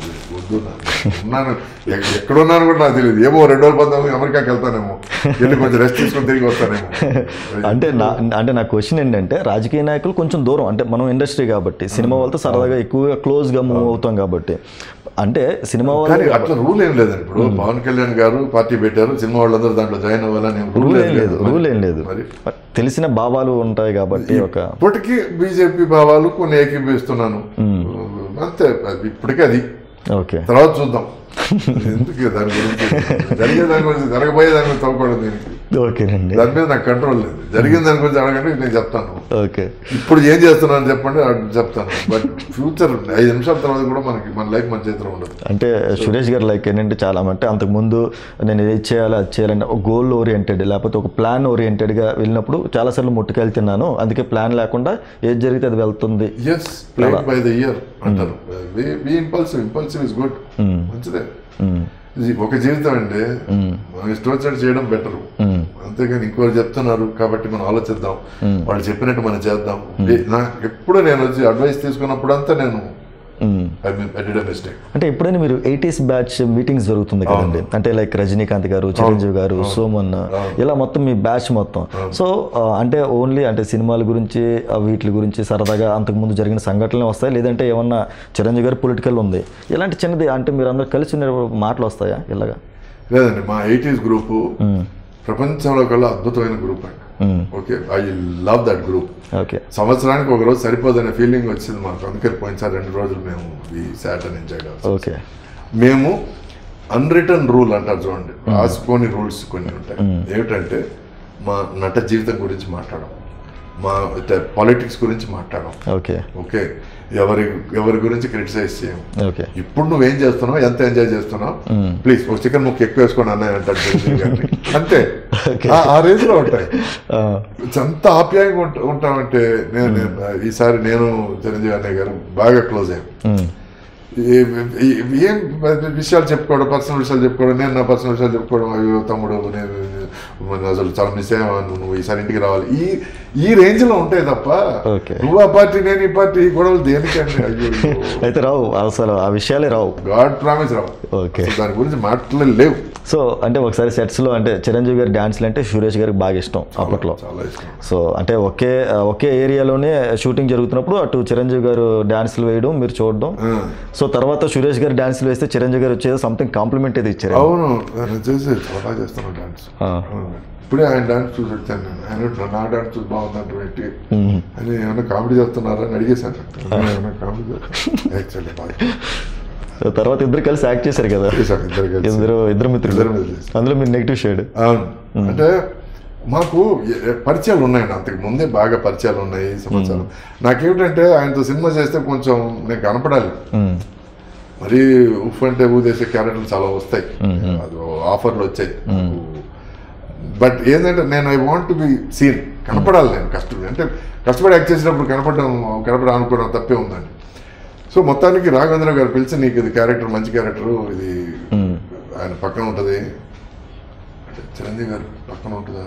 వద్దు ఉన్నాను, ఎక్కడున్నాను కూడా నాకు తెలియదు. ఏమో 2 రోజులు పోతాము, అమెరికాకి వెళ్తానేమో, వెళ్ళి కొంచెం రెస్ట్ తీసుకొని తిరిగి వస్తానేమో. అంటే నా క్వశ్చన్ ఏంటంటే, రాజకీయ నాయకులు కొంచెం దూరం, అంటే మనం ఇండస్ట్రీ కాబట్టి సినిమా వాళ్ళతో సరదాగా ఎక్కువగా క్లోజ్గా మూవ్ అవుతాం కాబట్టి, అంటే సినిమా వాళ్ళు అట్లా రూల్ ఏం లేదండి. ఇప్పుడు పవన్ కళ్యాణ్ గారు పార్టీ పెట్టారు, సినిమా వాళ్ళందరూ దాంట్లో జాయిన్ అవ్వాలని రూల్ ఏం లేదు. తెలిసిన భావాలు ఉంటాయి కాబట్టి ఇప్పటికీ బీజేపీ భావాలు కొన్ని ఏకీభవిస్తున్నాను అంతే. ఇప్పటికే అది ఓకే, తర్వాత చూద్దాం. ఎందుకు దాని గురించి జరిగే దాని గురించి జరగబోయే దాని గురించి తవ్వకూడదు దీనికి. ఓకేనండి, దాని మీద నాకు కంట్రోల్ లేదు. జరిగిన దాని గురించి అడగండి, నేను చెప్తాను. ఓకే, ఇప్పుడు ఏం చేస్తున్నాను చెప్పండి, చెప్తాను. బట్ ఫ్యూచర్ 5 నిమిషాల తర్వాత కూడా మన లైఫ్ మన చేతిలో ఉండదు. అంటే సురేష్ గారు లైక్ ఏంటంటే చాలా, అంటే అంతకుముందు నేను ఏది చేయాలి అది చేయాలంటే ఒక గోల్ ఓరియంటెడ్ లేకపోతే ఒక ప్లాన్ ఓరియంటెడ్గా వెళ్ళినప్పుడు చాలాసార్లు ముట్టుకెళ్ళి తిన్నాను. అందుకే ప్లాన్ లేకుండా ఏది జరిగితే అది వెళ్తుంది. Yes, play by the year అంటారు. బి ఇంపల్సివ్ ఇస్ గుడ్, మంచిదే. ఒక జీవితం అండి, మనం ఇష్టం వచ్చినట్టు చేయడం బెటర్. అంతేగాని ఇంకోరు చెప్తున్నారు కాబట్టి మనం ఆలోచిద్దాం, వాళ్ళు చెప్పినట్టు మనం చేద్దాం. ఎప్పుడు నేను వచ్చి అడ్వైస్ తీసుకున్నప్పుడు అంతా నేను అంటే ఎప్పుడైనా మీరు 80s బ్యాచ్ మీటింగ్స్ జరుగుతుంది కదండి, అంటే లైక్ రజనీకాంత్ గారు, చిరంజీవి గారు, సోమన్, ఇలా మొత్తం మీ బ్యాచ్ మొత్తం. సో అంటే ఓన్లీ అంటే సినిమాల గురించి వీటి గురించి సరదాగా అంతకుముందు జరిగిన సంఘటనలు వస్తాయి, లేదంటే ఏమన్నా చిరంజీవి గారు పొలిటికల్ ఉంది ఇలాంటి చిన్నది, అంటే మీరు అందరూ కలిసి మాటలు వస్తాయా ఇలాగా? లేదండి, మా 80s గ్రూపు ప్రపంచంలో కల్లా అద్భుతమైన గ్రూప్ అండి. Okay, I love that group. Okay, సంవత్సరానికి ఒక రోజు సరిపోదనే ఫీలింగ్ వచ్చింది మాకు. అందుకని పోయినసారి 2 రోజులు మేము ఈ సాటర్డే ఎంజాయ్ చేయాలి. ఓకే, మేము అన్రిటర్న్ రూల్ అంటారు చూడండి, రాసుకోని రూల్స్ కొన్ని ఉంటాయి. ఏమిటంటే మా నట జీవితం గురించి మాట్లాడడం, మా పాలిటిక్స్ గురించి మాట్లాడడం. ఓకే ఓకే, ఎవరి గురించి క్రిటిసైజ్ చేయం. ఓకే, ఇప్పుడు నువ్వేం చేస్తున్నావు, ఎంత ఎంజాయ్ చేస్తున్నావు, ప్లీజ్ ఒక చికెన్ ముక్క ఎక్కువ వేసుకొని అన్నయ్య అంటాడు అంతే. ఆ రేంజ్ లో ఉంటాయి. ఎంత ఆప్యాయంగా ఉంటామంటే, ఈసారి నేను చిరంజీవి అన్నయ్య గారు బాగా క్లోజ్ అయ్యాం. ఏం విషయాలు చెప్పుకోవడం, పర్సనల్ విషయాలు చెప్పుకోవడం, నేను నా పర్సనల్ విషయాలు చెప్పుకోవడం, అయ్యో తమ్ముడు నేను అసలు చాలా మిస్ అయ్యాను, నువ్వు ఈసారి ఇంటికి రావాలి, ఈ రేంజ్ లో ఉంటాయి తప్ప నువ్వు ఆ పార్టీ నేను ఈ పార్టీ గొడవలు దేనికండి? అయ్యో అయితే రావు, అసలు ఆ విషయాలే రావు, గాడ్ ప్రామిస్ రావు. ఓకే, దాని గురించి మాటలు లేవు. సో అంటే ఒకసారి సెట్స్లో అంటే చిరంజీవి గారి డాన్స్లు అంటే సురేష్ గారికి బాగా ఇష్టం అప్పట్లో. సో అంటే ఒకే ఏరియాలోనే షూటింగ్ జరుగుతున్నప్పుడు అటు చిరంజీవి గారు డాన్స్లు వేయడం మీరు చూడడం, సో తర్వాత సురేష్ గారు డాన్స్లు వేస్తే చిరంజీవి గారు వచ్చేది సంథింగ్ కాంప్లిమెంట్ అయితే ఇచ్చారు. అవును, చాలా చేస్తాను డాన్స్. ఇప్పుడే ఆయన డాన్స్ చూసి వచ్చాను నేను. ఆయన నా డాన్స్ చూసి బాగుందంటే పెట్టి అని ఏమైనా కామెడీ చేస్తున్నారా అని అడిగేశాను. ఏమైనా కామెడీ యాక్చువల్లీ బాగా. తర్వాత ఇద్దరు కలిసి యాక్ట్ చేశారు కదా, ఇద్దరు మిత్రులు, అందులో మీరు నెగిటివ్ షేడ్. అవును, అంటే మాకు పరిచయాలు ఉన్నాయండి, అంతకు ముందే బాగా పరిచయాలు ఉన్నాయి. సంవత్సరం నాకేమిటంటే ఆయనతో సినిమా చేస్తే కొంచెం నేను కనపడాలి. మరీ ఉఫ్ అంటే ఊదేసే క్యారెక్టర్లు చాలా వస్తాయి, అది ఆఫర్లు వచ్చాయి. బట్ ఏంటంటే నేను I want to be seen, కనపడాలి. నేను కష్టపడి యాక్ట్ చేసినప్పుడు కనపడాలి అనుకోవడం తప్పే ఉందండి. సో మొత్తానికి రాఘవేంద్ర గారు పిలిచి, నీకు ఇది క్యారెక్టర్ మంచి క్యారెక్టర్, ఇది ఆయన పక్కన ఉంటుంది, చిరంజీవి గారు పక్కన ఉంటుందా,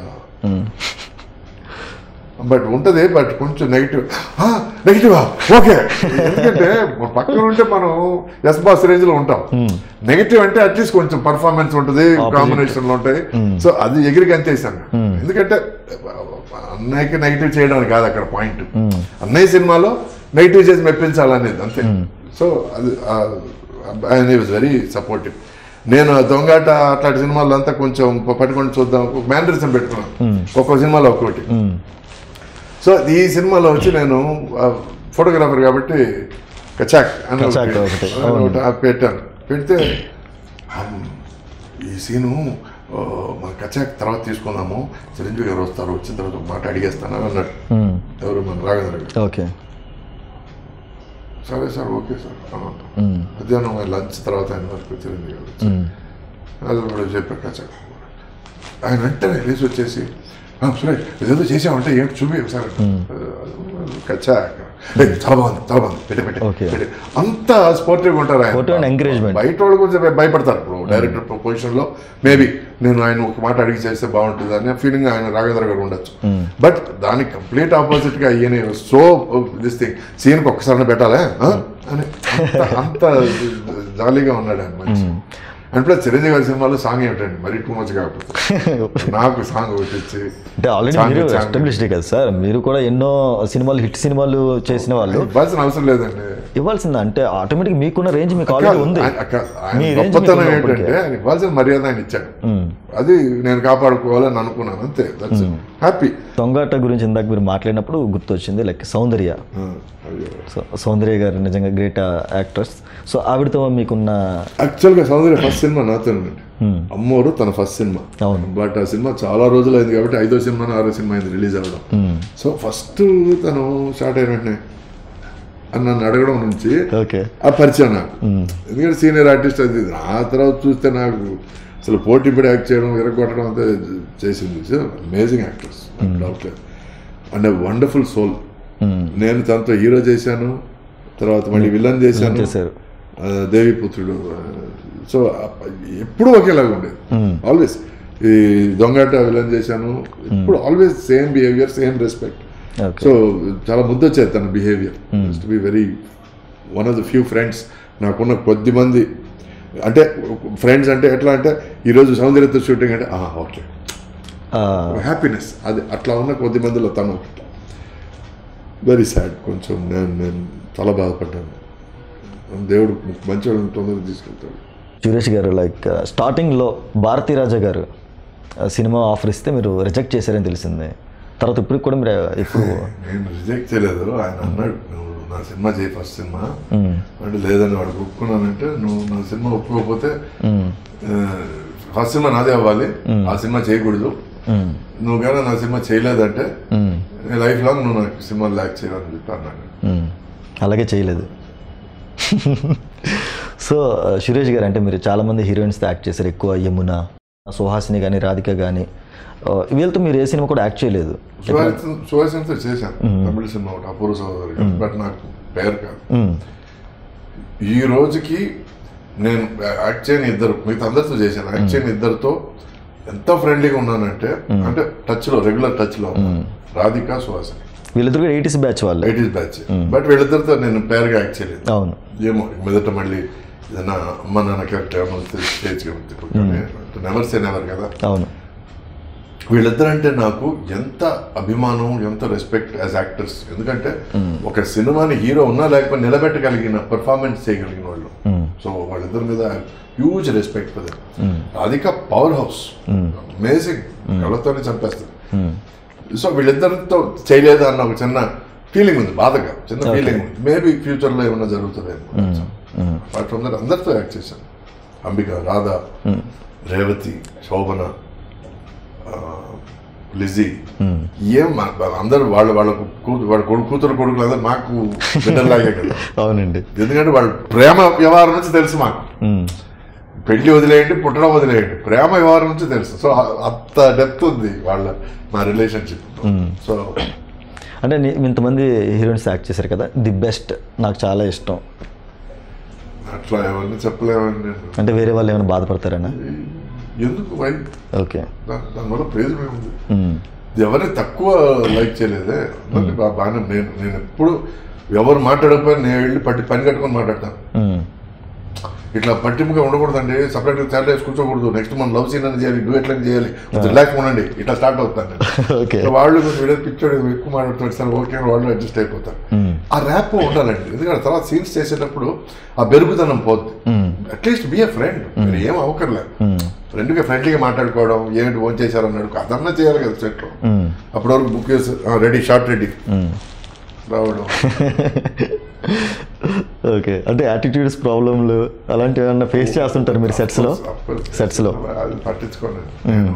బట్ ఉంటుంది, బట్ కొంచెం నెగిటివా ఓకే. ఎందుకంటే పక్కన ఉంటే మనం ఎస్ బాస్ రేంజ్ లో ఉంటాం, నెగిటివ్ అంటే అట్లీస్ట్ కొంచెం పర్ఫార్మెన్స్ ఉంటుంది, కాంబినేషన్లు ఉంటాయి. సో అది ఎగిరికి అంతేసాను. ఎందుకంటే అన్నయ్యకి నెగిటివ్ చేయడానికి కాదు అక్కడ పాయింట్, అన్నయ్య సినిమాలో నెగిటివ్ చేసి మెప్పించాలనేది అంతే. సో అది ఆయన వాజ్ వెరీ సపోర్టివ్. నేను దొంగాట అట్లాంటి సినిమాల్లో అంతా కొంచెం పట్టుకొని చూద్దాం, ఒక మేనరిజం పెట్టుకున్నాను ఒక్కో సినిమాలో ఒక్కోటి. సో ఈ సినిమాలో వచ్చి నేను ఫోటోగ్రాఫర్ కాబట్టి కచాక్ అని పెట్టాను. పెడితే ఈ సీను మన కచాక్ తర్వాత తీసుకుందాము, చిరంజీవి గారు వస్తారు, వచ్చిన తర్వాత ఒక మాట అడిగేస్తాను అన్నాడు. ఎవరు? మన రాఘవేంద్ర గారు. ఓకే, సరే సార్, ఓకే సార్ అన్నాను. మధ్యాహ్నం లంచ్ తర్వాత ఆయన వరకు చిరంజీవి గారు అది ఇప్పుడు చెప్పారు కచాక్. ఆయన వెంటనే లేచి వచ్చేసి, సురేష్ ఏదో చేసామంటే ఏంటి చూపి ఒకసారి, కచాక్ చాలా బాగుంది పెట్టే అంత స్పోర్టివ్గా ఉంటారు ఆయన. బయట వాళ్ళు కొంచెం భయపడతారు. ఇప్పుడు డైరెక్టర్ పొజిషన్లో మేబీ నేను ఆయన ఒక మాట అడిగి చేస్తే బాగుంటుంది అనే ఫీలింగ్ ఆయన రాఘవేంద్ర గారు ఉండొచ్చు. బట్ దానికి కంప్లీట్ ఆపోజిట్గా ఈయన సో దిస్ థింగ్ సీన్కి ఒక్కసారి పెట్టాలా అని అంత జాలీగా ఉన్నాడు ఆయన మంచి. అండ్ ప్లస్ చిరంజీవి గారి సినిమాలో సాంగ్ ఏమిటండి మరీ టూ మచ్ కాకపోతే నాకు సాంగ్ ఒకటి అంటే ఆల్రెడీ మీరు ఎస్టాబ్లిష్డ్ కదా సార్, మీరు కూడా ఎన్నో సినిమాలు హిట్ సినిమాలు చేసిన వాళ్ళు. ఇవ్వాల్సిన అవసరం లేదండి, ఇవ్వాల్సిందా అంటే ఆటోమేటిక్ మీకున్న రేంజ్ మీకు ఆల్రెడీ ఉంది. గొప్పతనం ఏంటంటే ఆయన ఇవ్వాల్సిన మర్యాద ఆయన ఇచ్చాడు, అది నేను కాపాడుకోవాలని అనుకున్నాను అంతే. హ్యాపీ. దొంగాట గురించి ఇందాక మీరు మాట్లాడినప్పుడు గుర్తొచ్చింది లైక్ సౌందర్య. సో సౌందర్య గారు నిజంగా గ్రేట్ యాక్ట్రెస్. సో ఆవిడతో మీకున్న యాక్చువల్గా సౌందర్య ఫస్ట్ సినిమా నాతో అమ్మోరు తన ఫస్ట్ సినిమా. అవును. బట్ ఆ సినిమా చాలా రోజులు అయింది కాబట్టి 5వ సినిమా 6వ సినిమా అయింది రిలీజ్ అవ్వడం. సో ఫస్ట్ తను స్టార్ట్ అయిన వెంటనే నన్ను అడగడం నుంచి ఆ పరిచయం నాకు, ఎందుకంటే సీనియర్ ఆర్టిస్ట్ అది. ఆ తర్వాత చూస్తే నాకు అసలు పోటీ పడి యాక్ట్ చేయడం విరగొట్టడం అంతా చేసింది. అమేజింగ్ యాక్టర్స్, డౌట్ లేదు. And wonderful soul. నేను తనతో హీరో చేశాను, తర్వాత మళ్ళీ విలన్ చేశాను, దేవిపుత్రుడు. సో ఎప్పుడు ఒకేలాగా ఉండేది ఆల్వేస్. ఈ దొంగాట విలన్ చేశాను, ఇప్పుడు always same behaviour, same respect. So చాలా ముద్ద వచ్చేది తన behaviour. To be very one of the few friends నాకున్న కొద్ది మంది. అంటే ఫ్రెండ్స్ అంటే ఎట్లా అంటే ఈరోజు సౌందర్యతో షూటింగ్ అంటే ఓకే హ్యాపీనెస్, అది అట్లా ఉన్న కొద్ది మందిలో తను వెరీ సాడ్. కొంచెం నేను చాలా బాధపడ్డాను. దేవుడు మంచిగా తొందరగా తీసుకెళ్తాడు. సురేష్ గారు లైక్ స్టార్టింగ్లో భారతీరాజా గారు సినిమా ఆఫర్ ఇస్తే మీరు రిజెక్ట్ చేశారని తెలిసింది. తర్వాత ఇప్పుడు కూడా మీరు ఇప్పుడు నేను రిజెక్ట్ చేయలేదు. ఆయన అన్నాడు నువ్వు నా సినిమా చేయి ఫస్ట్ సినిమా అంటే, లేదని వాడు ఒప్పుకున్నానంటే నువ్వు నా సినిమా ఒప్పుకోకపోతే ఫస్ట్ సినిమా నాదే అవ్వాలి, ఆ సినిమా చేయకూడదు. నువ్వు కానీ నా సినిమా చేయలేదంటే లైఫ్ లాంగ్ నువ్వు నాకు సినిమా ల్యాక్ చేయాలని చెప్పి అన్నాడు. అలాగే చేయలేదు. సో సురేష్ గారు అంటే మీరు చాలామంది హీరోయిన్స్తో యాక్ట్ చేశారు, ఎక్కువ యమున, సుహాసిని కానీ, రాధిక కానీ. వీళ్ళతో మీరు ఏ సినిమా కూడా యాక్ట్ చేయలేదు. సుహాసినితో చేశాను తమిళ సినిమా ఒకటి, అపూర్వ సోదరి, బట్ నాకు పేరు కాదు. ఈ రోజుకి నేను యాక్ట్ చేయని ఇద్దరు, మిగతా అందరితో చేశాను. యాక్ట్ చేయని ఇద్దరితో ఎంత ఫ్రెండ్లీగా ఉన్నానంటే, అంటే టచ్లో, రెగ్యులర్ టచ్లో, రాధిక, సుహాసిని. వీళ్ళిద్దరు 80s బ్యాచ్ వాళ్ళు, 80s బ్యాచ్. బట్ వీళ్ళిద్దరితో నేను పేరుగా యాక్ట్ చేయలేదు. అవును. ఏమో మొదట మళ్ళీ ఏదైనా అమ్మ నాన్న character stage never say never కదా. అవును. వీళ్ళిద్దరంటే నాకు ఎంత అభిమానం, ఎంత రెస్పెక్ట్ యాజ్ యాక్టర్స్. ఎందుకంటే ఒక సినిమాని హీరో ఉన్నా లేకపోతే నిలబెట్టగలిగిన, పర్ఫార్మెన్స్ చేయగలిగిన వాళ్ళు. సో వాళ్ళిద్దరి మీద huge respect for them. Radhika powerhouse, amazing, కళ్ళతోనే చంపేస్తుంది. సో వీళ్ళిద్దరితో చేయలేదు అన్న ఒక చిన్న ఫీలింగ్ ఉంది, బాధగా చిన్న ఫీలింగ్ ఉంది. మేబీ ఫ్యూచర్లో ఏమన్నా జరుగుతుందేమో. అపార్ట్ ఫ్రమ్ దట్ అందరితో యాక్ట్ చేశాను. అంబిక, రాధ, రేవతి, శోభన, లిజీ, ఏం అందరూ వాళ్ళ కూతురు కొడుకులు అందరూ మాకు బిడ్డలాగే కదా. అవునండి. ఎందుకంటే వాళ్ళ ప్రేమ వ్యవహారం నుంచి తెలుసు మాకు. పెళ్లి వదిలేయండి, పుట్టడం వదిలేయండి, ప్రేమ వ్యవహారం నుంచి తెలుసు. సో అంత డెప్త్ ఉంది మా రిలేషన్షిప్. సో అంటే ఇంతమంది హీరోయిన్స్ యాక్ట్ చేశారు కదా, ది బెస్ట్ నాకు చాలా ఇష్టం అట్లా ఎవరిని చెప్పలేమండి. అంటే వేరే వాళ్ళు ఏమైనా బాధపడతారనా? ఎందుకు ఓకే, దానివల్ల ప్రయోజనం ఏముంది? ఎవరిని తక్కువ లైక్ చేయలేదే. బాగానే నేను ఎప్పుడు ఎవరు మాట్లాడకపోయినా నేను వెళ్ళి పని కట్టుకొని మాట్లాడతాను. ఇట్లా పట్టింపుగా ఉండకూడదండి, సపరేట్గా చాట్ వేసి కూర్చోకూడదు. నెక్స్ట్ మనం లవ్ సీన్ అని చేయాలి, డూ ఎట్లా చేయాలి, రిలాక్స్ ఉండండి, ఇట్లా స్టార్ట్ అవుతాను. వాళ్ళు వీడియో పిక్చర్ ఎక్కువ మాట్లాడుతారు సార్, ఓకే వాళ్ళు అడ్జస్ట్ అయిపోతారు. ఆ ర్యాప్ ఉండాలండి. ఎందుకంటే తర్వాత సీన్స్ చేసేటప్పుడు ఆ బెరుగుదనం పోద్ది. అట్లీస్ట్ బీ ఏ ఫ్రెండ్, మీరు ఏం అవకర్లేదు. ఫ్రెండ్గా ఫ్రెండ్లీగా మాట్లాడుకోవడం, ఏమిటి ఫోన్ చేశారన్నాడు అదన్నా చేయాలి కదా సెట్లో. అప్పటి వరకు బుక్ చేసి రెడీ, షార్ట్ రెడీ రావడం. ఓకే, అంటే యాటిట్యూడ్స్ ప్రాబ్లంలు అలాంటివి ఏమన్నా ఫేస్ చేస్తుంటారు మీరు సెట్స్లో? అది పట్టించుకోలేదు నేను.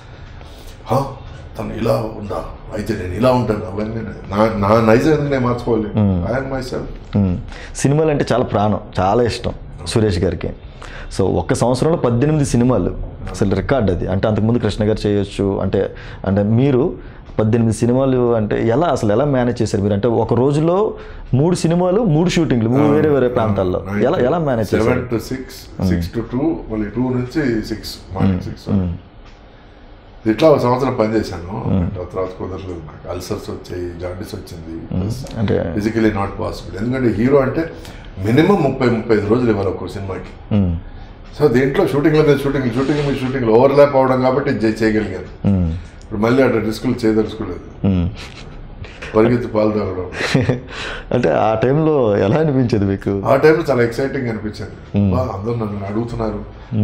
తను ఇలా ఉందా, అయితే నేను ఇలా ఉంటాను, అవన్నీ నా నైజం ఎందుకు నేను మార్చుకోవాలి. I'm myself. సినిమాలు అంటే చాలా ప్రాణం, చాలా ఇష్టం సురేష్ గారికి. సో ఒక్క సంవత్సరంలో 18 సినిమాలు, అసలు రికార్డ్ అది. అంటే అంతకుముందు కృష్ణ గారు చేయొచ్చు. అంటే మీరు 18 సినిమాలు అంటే ఎలా మేనేజ్ చేశారు మీరు? అంటే ఒక రోజులో 3 సినిమాలు, 3 షూటింగ్లు, 3 వేరే వేరే ప్రాంతాల్లో ఎలా మేనేజ్ చేశారు? 7 to 6, 6 to 2, మళ్ళీ 2 నుంచి 6, మార్నింగ్ 6. ఇట్లా ఒక సంవత్సరం పనిచేశాను. తర్వాత కుదరలేదు, నాకు అల్సర్స్ వచ్చాయి, జాండీస్ వచ్చింది, ఫిజికలీ నాట్ పాసిబుల్. ఎందుకంటే హీరో అంటే మినిమం 30-35 రోజులు ఇవ్వాలి ఒక్కో సినిమాకి. సో దీంట్లో షూటింగ్లు ఓవర్లాప్ అవడం కాబట్టి చేయగలిగాను. ఇప్పుడు మళ్ళీ అట్లా రిస్కులు చేయదలుచుకోలేదు, పరిగెత్తి పాలు తాగడం. అంటే ఆ టైంలో ఎలా అనిపించేది మీకు? ఆ టైంలో చాలా ఎక్సైటింగ్ అనిపించింది. అందరూ నన్ను అడుగుతున్నారు,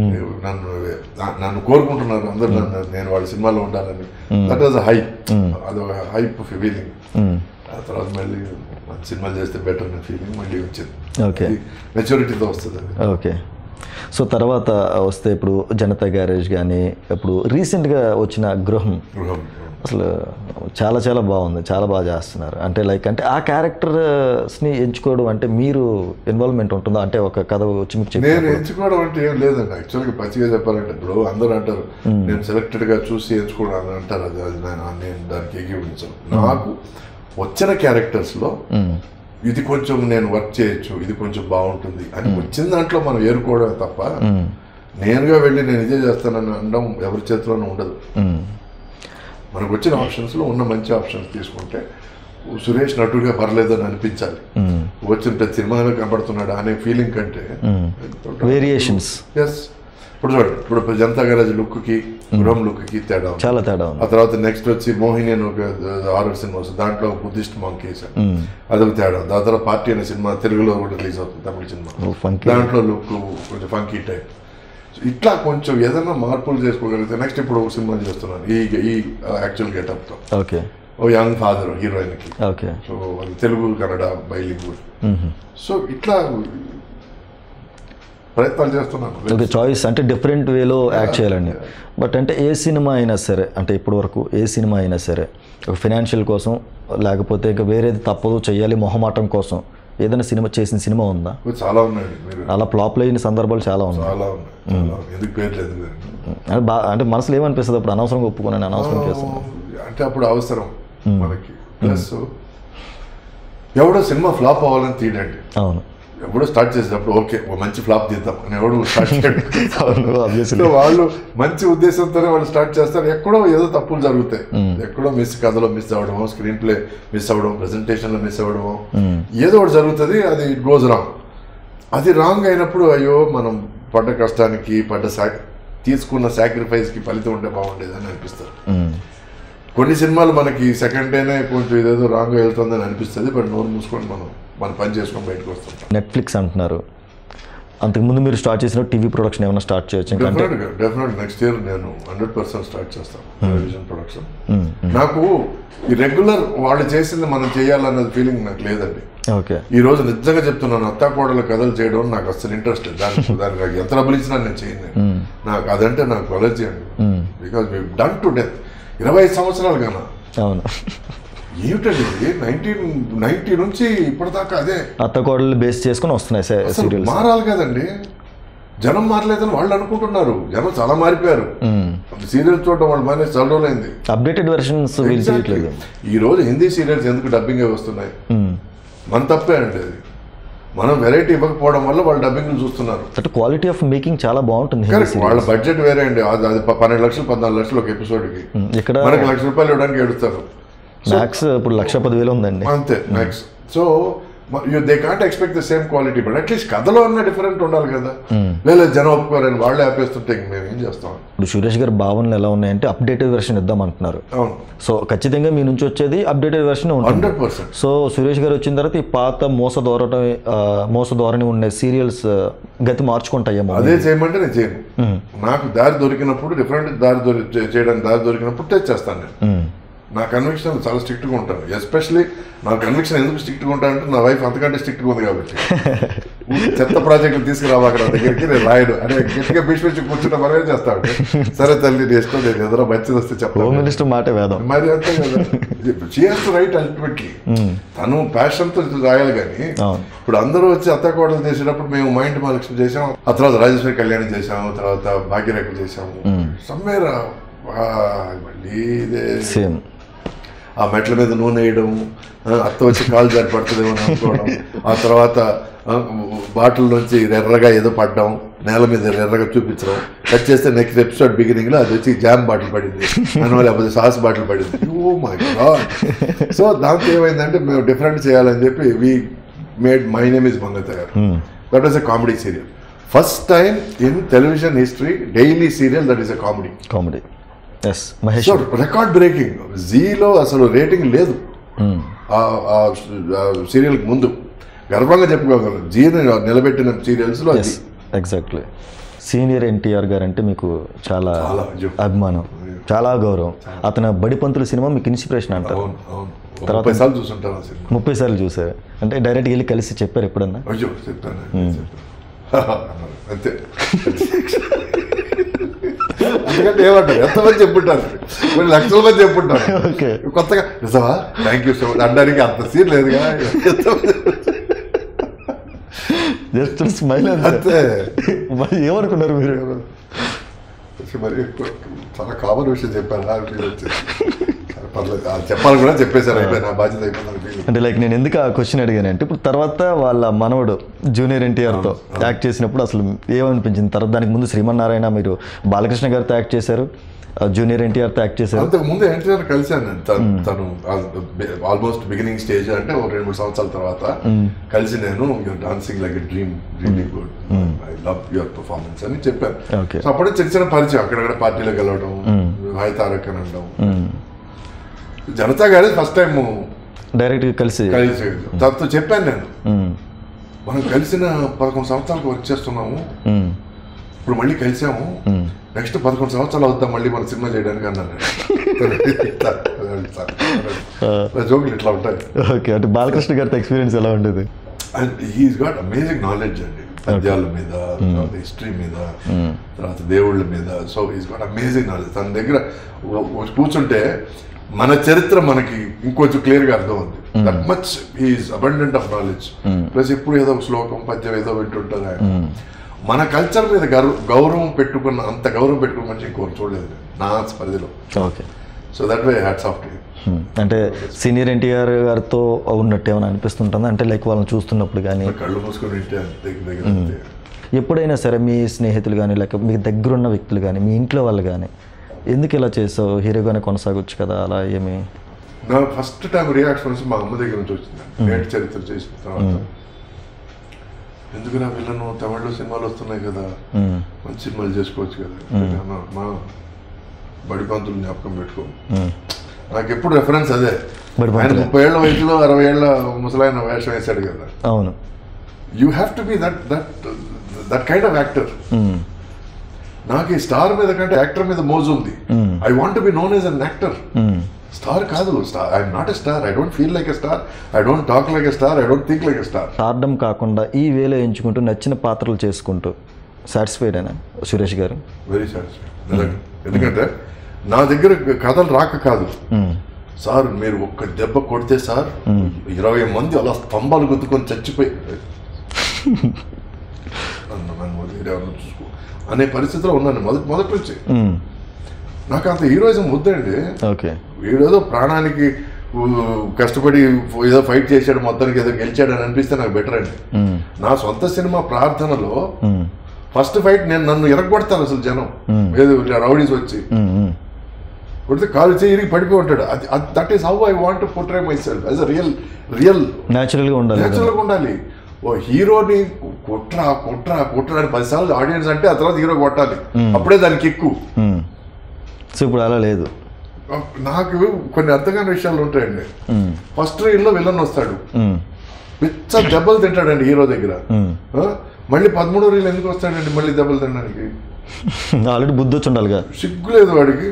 నన్ను కోరుకుంటున్నారు అందరు నేను వాళ్ళ సినిమాలో ఉండాలని. దట్ వాజ్ హై, అదొక హై ఫీలింగ్. ఆ తర్వాత మళ్ళీ సినిమాలు చేస్తే బెటర్ అనే ఫీలింగ్ మళ్ళీ వచ్చింది. ఓకే, మెచ్యూరిటీతో వస్తుంది అది. ఓకే. సో తర్వాత వస్తే ఇప్పుడు జనతా గ్యారేజ్ కానీ ఇప్పుడు రీసెంట్గా వచ్చిన గృహం అసలు చాలా చాలా బాగుంది, చాలా బాగా చేస్తున్నారు. అంటే లైక్ అంటే ఆ క్యారెక్టర్స్ని ఎంచుకోవడం అంటే మీరు ఇన్వాల్వ్మెంట్ ఉంటుందా? అంటే ఒక కథ వచ్చి మీకు నేను ఎంచుకోవడం అంటే ఏం లేదండి. యాక్చువల్గా పచ్చిగా చెప్పాలంటే ఇప్పుడు అందరూ అంటారు నేను సెలెక్టెడ్గా చూసి ఎంచుకోవడం అని అంటారు. అది నేను దానికి ఎగిరించాను. నాకు వచ్చిన క్యారెక్టర్స్లో ఇది కొంచెం నేను వర్క్ చేయొచ్చు, ఇది కొంచెం బాగుంటుంది అని వచ్చిన దాంట్లో మనం ఏరుకోవడమే తప్ప నేనుగా వెళ్ళి నేను ఇదే చేస్తానని అనడం ఎవరి చేతిలోనూ ఉండదు. మనకు వచ్చిన ఆప్షన్స్లో ఉన్న మంచి ఆప్షన్స్ తీసుకుంటే సురేష్ నటుడిగా పర్లేదు అని అనిపించాలి. వచ్చిన ప్రతి సినిమాలో కనబడుతున్నాడు అనే ఫీలింగ్ కంటే వేరియేషన్స్. ఎస్, ఇప్పుడు చూడండి, ఇప్పుడు జనతా గ్యారేజ్ లుక్కి గృహం లుక్కి తేడా, చాలా తేడా. ఆ తర్వాత నెక్స్ట్ వచ్చి మోహిని అని ఒక హారర్ సినిమా వస్తుంది, దాంట్లో బుద్ధిస్ట్ మాంక్ వేసాను, అదొక తేడా. దాని తర్వాత పార్టీ అనే సినిమా తెలుగులో కూడా రిలీజ్ అవుతుంది, తమిళ సినిమా, దాంట్లో లుక్ కొంచెం ఫంకీ టైప్. ఇట్లా కొంచెం ఏదైనా మార్పులు చేసుకోగలిగితే నెక్స్ట్ ఇప్పుడు ఒక సినిమా చేస్తున్నాను ఈ యాక్చువల్ గెటప్తో. ఓకే, ఓ యంగ్ ఫాదర్ హీరోయిన్కి. ఓకే, సో అది తెలుగు కన్నడ బైలింగ్వల్. సో ఇట్లా ప్రయత్నాలు చేస్తున్నాను. ఓకే, చాయిస్ అంటే డిఫరెంట్ వేలో యాక్ట్ చేయాలండి. బట్ అంటే ఏ సినిమా అయినా సరే, అంటే ఇప్పటి వరకు ఏ సినిమా అయినా సరే ఒక ఫైనాన్షియల్ కోసం లేకపోతే ఇంకా వేరేది తప్పదు చెయ్యాలి మొహమాటం కోసం ఏదైనా సినిమా చేసిన సినిమా ఉందా? చాలా ఉన్నాయండి. అలా ఫ్లాప్ అయిన సందర్భాలు చాలా ఉన్నాయి. చాలా ఉన్నాయి. ఎందుకు పేరు లేదు అంటే మనసులో ఏమనిపిస్తుంది అప్పుడు? అనవసరంగా ఒప్పుకున్నాను, అనవసరం చేస్తున్నాను అంటే అప్పుడు అవసరం మనకి. ప్లస్ ఎవడో సినిమా ఫ్లాప్ అవ్వాలని తీయండి. అవును, ఎవడో స్టార్ట్ చేసేటప్పుడు ఓకే మంచి ఫ్లాప్ తీద్దాం అని ఎవడు స్టార్ట్ చేయడం. వాళ్ళు మంచి ఉద్దేశంతోనే వాళ్ళు స్టార్ట్ చేస్తారు. ఎక్కడో ఏదో తప్పులు జరుగుతాయి, ఎక్కడో కథలో మిస్ అవ్వడమో, స్క్రీన్ ప్లే మిస్ అవ్వడం, ప్రెజెంటేషన్లో మిస్ అవ్వడమో, ఏదో ఒకటి జరుగుతుంది. అది ఇట్ గోజ్ రాంగ్. అది రాంగ్ అయినప్పుడు అయ్యో మనం పడ్డ కష్టానికి తీసుకున్న సాక్రిఫైస్కి ఫలితం ఉంటే బాగుండేదని అనిపిస్తారు. కొన్ని సినిమాలు మనకి సెకండ్ డేనే కొంచెం ఇదేదో రాంగ్గా వెళ్తుందని అనిపిస్తుంది. బట్ నోరు మూసుకొని మన పని చేసుకొని బయటకు వస్తాం. నెట్ఫ్లిక్స్ అంటున్నారు, అంతకుముందు మీరు స్టార్ట్ చేసిన టీవీ ప్రొడక్షన్ ఏమైనా స్టార్ట్ చేయొచ్చు? డెఫినెట్ నెక్స్ట్ ఇయర్ నేను 100% స్టార్ట్ చేస్తాను టెలివిజన్ ప్రొడక్షన్. నాకు ఈ రెగ్యులర్ వాళ్ళు చేసింది మనం చేయాలన్నది ఫీలింగ్ నాకు లేదండి. ఓకే, ఈ రోజు నిజంగా చెప్తున్నాను, అత్తాకోడల కథలు చేయడం నాకు అసలు ఇంట్రెస్ట్ లేదు. దానికి నాకు ఎంత డబ్బులు ఇచ్చినా నేను చేయను. నాకు అదంటే నాకు అలర్జీ అండి. Because we done to death 25 సంవత్సరాలు కన్నా. అవును, ఏమిటండి 1990 నుంచి ఇప్పటిదాకా అదే అత్తకోడలు బేస్ చేసుకుని వస్తున్నాయి సీరియల్స్. మారాలి కదండి, జనం మారలేదని వాళ్ళు అనుకుంటున్నారు. జనం చాలా మారిపోయారు. సీరియల్ చూడడం వాళ్ళు మానేసి చాలా రోజులైంది. అప్డేటెడ్ వెర్షన్స్ ఈ రోజు హిందీ సీరియల్స్ ఎందుకు డబ్బింగ్ వస్తున్నాయి? మన తప్పే అండి అది. మనం వెరైటీ ఇవ్వకపోవడం వల్ల వాళ్ళు డబ్బింగ్ చూస్తున్నారు. క్వాలిటీ ఆఫ్ మేకింగ్ చాలా బాగుంటుంది. వాళ్ళ బడ్జెట్ వేరే అండి. అది 12 లక్షలు 14 లక్షలు ఒక ఎపిసోడ్కి. ఇక్కడ మనకి ₹1,00,000 ఇవ్వడానికి ఏడుస్తారు. మ్యాక్స్ ఇప్పుడు 1,10,000 ఉందండి అంతే max. So they can't expect the same quality. But at least కథలో ఉన్న డిఫరెంట్ ఉండాలి కదా. లేదా జనం ఒప్పుకోరని వాళ్ళే ఆపేస్తుంటే మేము ఏం చేస్తాం? ఇప్పుడు సురేష్ గారి భావనలు ఎలా ఉన్నాయంటే అప్డేటెడ్ వెర్షన్ ఇద్దాం అంటున్నారు. అవును, సో ఖచ్చితంగా మీ నుంచి వచ్చేది అప్డేటెడ్ వెర్షన్ 100%. సో సురేష్ గారు వచ్చిన తర్వాత ఈ పాత మోస ధోరణి ఉండే సీరియల్స్ గతి మార్చుకుంటాయేమో. అదే చేయమంటే నేను చేయను. నాకు దారి దొరికినప్పుడు డిఫరెంట్ చేయడానికి దారి దొరికినప్పుడు తెచ్చేస్తాను నేను. నా కన్విక్షన్ చాలా స్ట్రిక్ట్గా ఉంటాను. ఎస్పెషలీ నా కన్విక్షన్ ఎందుకు స్ట్రిక్ట్గా ఉంటానంటే నా వైఫ్ అంతకంటే స్ట్రిక్ట్గా ఉంది కాబట్టి. చెత్త ప్రాజెక్టులు తీసుకురావా అక్కడ దగ్గరికి నేను రాయడు అని గట్టిగా భీష్మించి కూర్చుంటే మనమే చేస్తాడు. సరే తల్లి నేర్చుకో, నేను ఏదైనా మంచిది వస్తే చెప్పాను మాట వేదం మరి అంతే కదా. She has to write ultimately. తను ప్యాషన్తో రాయాలి. కానీ ఇప్పుడు అందరూ వచ్చి అత్తకోడలు చేసేటప్పుడు మేము మైండ్ మహాలక్ష్మి చేసాం, ఆ తర్వాత రాజేశ్వరి కళ్యాణం చేసాము, తర్వాత భాగ్యరేఖలు చేసాము. సమ్వేర్ మళ్ళీ ఇదే సేమ్. ఆ మెట్ల మీద నూనె వేయడం, అత్త వచ్చి కాలు జారి పడుతుందేమో అనుకోవడం, ఆ తర్వాత బాటిల్లోంచి ఎర్రగా ఏదో పడ్డం, నేల మీద ఎర్రగా చూపించడం, కట్ చేస్తే నెక్స్ట్ ఎపిసోడ్ బిగినింగ్లో అది వచ్చి జామ్ బాటిల్ పడింది, దానివల్ల లేకపోతే సాస్ బాటిల్ పడింది. Oh my God. సో దాంతో ఏమైందంటే మేము డిఫరెంట్ చేయాలని చెప్పి made My Name is Mangatayar. That was a comedy serial. First time in television history, daily serial that is a comedy. Comedy. Yes. Mahesh. So record breaking. Zero అసలు rating లేదు serial ముందు. గర్వంగా చెప్పుకోగలను. జీని నిలబెట్టిన serials లో. Exactly. Senior NTR గారు అంటే మీకు చాలా అభిమానం, చాలా గౌరవం. అతను బడిపంతుల సినిమా మీకు ఇన్స్పిరేషన్ అంటారు. తర్వాత 30 సార్లు చూసారు అంటే డైరెక్ట్గా వెళ్ళి కలిసి చెప్పారు ఎప్పుడన్నా? అంతే. ఎందుకంటే ఏమంటారు, ఎంతమంది చెప్పుంటారు, కొన్ని లక్షల మంది చెప్పుంటారు. కొత్తగా నిజమా థ్యాంక్ యూ సో మచ్ అనడానికి అంత సీన్ లేదుగా. జస్ట్ స్మైల్ అంతే. మరి ఏమనుకున్నారు మీరు? మరి చాలా కామన్ విషయం చెప్పాను. పర్లేదు చెప్పాలి కూడా చెప్పేశారు, అయిపోయి నా బాధ్యత అయిపోయింది. అంటే లైక్ నేను ఎందుకు ఆ క్వశ్చన్ అడిగానంటే ఇప్పుడు తర్వాత వాళ్ళ మనవడు జూనియర్ ఎన్టీఆర్తో యాక్ట్ చేసినప్పుడు అసలు ఏమనిపించింది? తర్వాత దానికి ముందు శ్రీమన్నారాయణ మీరు బాలకృష్ణ గారితో యాక్ట్ చేశారు, జూనియర్ ఎన్టీఆర్తో యాక్ట్ చేశారు. అంతకు ముందు ఎన్టీఆర్ కలిశాను నేను. తను ఆల్మోస్ట్ బిగినింగ్ స్టేజ్ అంటే 2-3 సంవత్సరాల తర్వాత కలిసి నేను dancing like a dream, really good, I love your performance అని చెప్పాను. సో అప్పుడే చిన్న పరిచయం, అక్కడక్కడ పార్టీలో కలవడం, హాయ్ తారక్ అని అనడం. జనతా గారి ఫస్ట్ టైం డైరెక్ట్ కలిసి తనతో చెప్పాను నేను, మనం కలిసిన 11 సంవత్సరాలకు వర్క్ చేస్తున్నాము, ఇప్పుడు మళ్ళీ కలిసాము, నెక్స్ట్ 11 సంవత్సరాలు అవుతాం మళ్ళీ మన సినిమా చేయడానికి అన్నాను. జోకులు ఇట్లా ఉంటాయి. ఓకే, అంటే బాలకృష్ణ గారితో ఎక్స్పీరియన్స్ ఎలా ఉండేది? And he's got amazing knowledge అండి, పద్యాల మీద, తర్వాత హిస్టరీ మీద, తర్వాత దేవుళ్ళ మీద. So he's got amazing knowledge. తన దగ్గర కూర్చుంటే మన చరిత్ర మనకి ఇంకొంచెం క్లియర్గా అర్థం ఉంది. That much he's abundant of knowledge. Plus ఎప్పుడు ఏదో ఒక శ్లోకం పద్యం ఏదో వింటుంటారు ఆయన. మన కల్చర్ మీద గౌరవం పెట్టుకున్న అంత గౌరవం పెట్టుకున్న మంచి ఇంకోటి చూడలేదు నా పరిధిలో. Okay, so that way hats off to him. అంటే సీనియర్ ఎన్టీఆర్ గారితో ఉన్నట్టు ఏమైనా అనిపిస్తుంటుంది అంటే లైక్ వాళ్ళని చూస్తున్నప్పుడు కానీ? కళ్ళు మూసుకొని ఎప్పుడైనా సరే మీ స్నేహితులు కానీ లేక మీ దగ్గరున్న వ్యక్తులు కానీ మీ ఇంట్లో వాళ్ళు కానీ ఎందుకు ఇలా చేసావు, హీరోగానే కొనసాగొచ్చు కదా, అలా ఏమి? నా ఫస్ట్ టైం రియాక్షన్స్ మా అమ్మ దగ్గర నుంచి వచ్చింది. నేటి చరిత్ర చేసిన తర్వాత ఎందుకు నా పిల్లను తమిళలో సినిమాలు వస్తున్నాయి కదా, మంచి సినిమాలు చేసుకోవచ్చు కదా, మా బడిపంతులు జ్ఞాపకం పెట్టుకో. నాకు ఎప్పుడు రెఫరెన్స్ అదే. ఆయన 30 ఏళ్ల వయసులో 60 ఏళ్ల ముసలాయన వేషం వేశాడు కదా. అవును, you have to be that kind of actor. నాకు ఈ స్టార్ మీద కంటే యాక్టర్ మీద మోజు ఉంది. I want be known as an actor. Star కాదు, I'm not a star. I don't feel like a star, I don't talk like a star, I don't think like a star. Stardom కాకుండా ఈ వేలో ఎంచుకుంటూ నచ్చిన పాత్రలు చేసుకుంటూ satisfied అయినా Suresh garu? Very satisfied. ఎందుకంటే నా దగ్గర కథలు రాక కాదు సార్, మీరు ఒక్క దెబ్బ కొడితే సార్ 20 మంది అలా స్తంభాలు గుద్దుకొని చచ్చిపోయి చూసుకో అనే పరిస్థితిలో ఉన్నాను మొదటి నుంచి. నాకు అంత హీరోయిజం వద్దండి. వీడేదో ప్రాణానికి కష్టపడి ఏదో ఫైట్ చేశాడు, మొత్తానికి ఏదో గెలిచాడు అని అనిపిస్తే నాకు బెటర్ అండి. నా సొంత సినిమా ప్రార్థనలో ఫస్ట్ ఫైట్ నన్ను ఎరగొడతాను అసలు జనం, ఏదో రౌడీస్ వచ్చి కొడితే కాలు చేయి పడిపోయి ఉంటాడు. That is how I want to portray myself as a real న్యాచురల్గా ఉండాలి. ఓ హీరోని కొట్రా కొట్రా కొట్రా అని 10 సార్లు ఆడియన్స్ అంటే ఆ తర్వాత హీరో కొట్టాలి, అప్పుడే దానికి ఎక్కువ. సో ఇప్పుడు అలా లేదు. నాకు కొన్ని అర్థం కాని విషయాలు ఉంటాయండి. ఫస్ట్ రీల్లో విలన్ వస్తాడు, పిచ్చ దెబ్బలు తింటాడండి హీరో దగ్గర. మళ్ళీ 13వ రీల్ ఎందుకు వస్తాడండి మళ్ళీ దెబ్బలు తినడానికి? ఆల్రెడీ బుద్ధి వచ్చి ఉండాలిగా. సిగ్గులేదు వాడికి,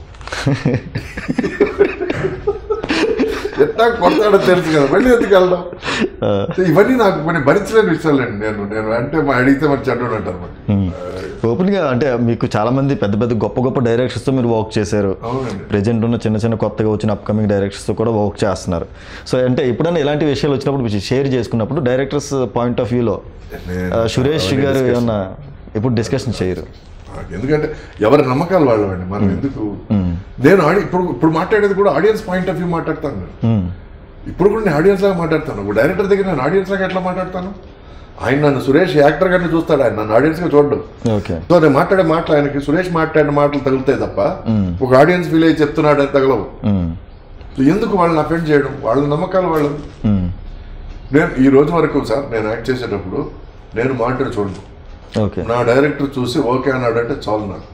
ఎట్లా కొడతాడో తెలుసు కదా, మళ్ళీ ఎందుకు వెళ్ళడం? ఇవన్నీ నాకు కొన్ని భరించలేని విషయాలండి. నేను అంటే అడిగితే మరి చెడ్డోడు అంటారు. ఓపెన్గా అంటే మీకు చాలా మంది పెద్ద గొప్ప డైరెక్టర్స్తో మీరు వర్క్ చేశారు. ప్రెజెంట్ ఉన్న చిన్న కొత్తగా వచ్చిన అప్కమింగ్ డైరెక్టర్స్తో కూడా వర్క్ చేస్తున్నారు. సో అంటే ఎప్పుడైనా ఇలాంటి విషయాలు వచ్చినప్పుడు షేర్ చేసుకున్నప్పుడు డైరెక్టర్స్ పాయింట్ ఆఫ్ వ్యూలో సురేష్ గారు ఏమన్నా ఎప్పుడు డిస్కషన్ చేయరు? ఎందుకంటే ఎవరి నమ్మకాలు వాళ్ళండి, మనం ఎందుకు. నేను ఇప్పుడు మాట్లాడేది కూడా ఆడియన్స్ పాయింట్ ఆఫ్ వ్యూ మాట్లాడతాను. ఇప్పుడు కూడా నేను ఆడియన్స్ లాగా మాట్లాడతాను. ఒక డైరెక్టర్ దగ్గర నేను ఆడియన్స్ లాగా ఎట్లా మాట్లాడతాను? ఆయన నన్ను సురేష్ యాక్టర్ గారిని చూస్తాడు, ఆయన నన్ను ఆడియన్స్ గా చూడడం. సో నేను మాట్లాడే మాటలు ఆయనకి సురేష్ మాట్లాడిన మాటలు తగులుతాయి తప్ప ఒక ఆడియన్స్ ఫీల్ అయ్యి చెప్తున్నాడు అని తగలవు. ఎందుకు వాళ్ళని అఫెండ్ చేయడం? వాళ్ళ నమ్మకాలు వాళ్ళు. నేను ఈ రోజు వరకు సార్ నేను యాక్ట్ చేసేటప్పుడు నేను మానిటర్ చూడను. ఓకే. నా డైరెక్టర్ చూసి ఓకే అన్నాడంటే చాలు నాకు.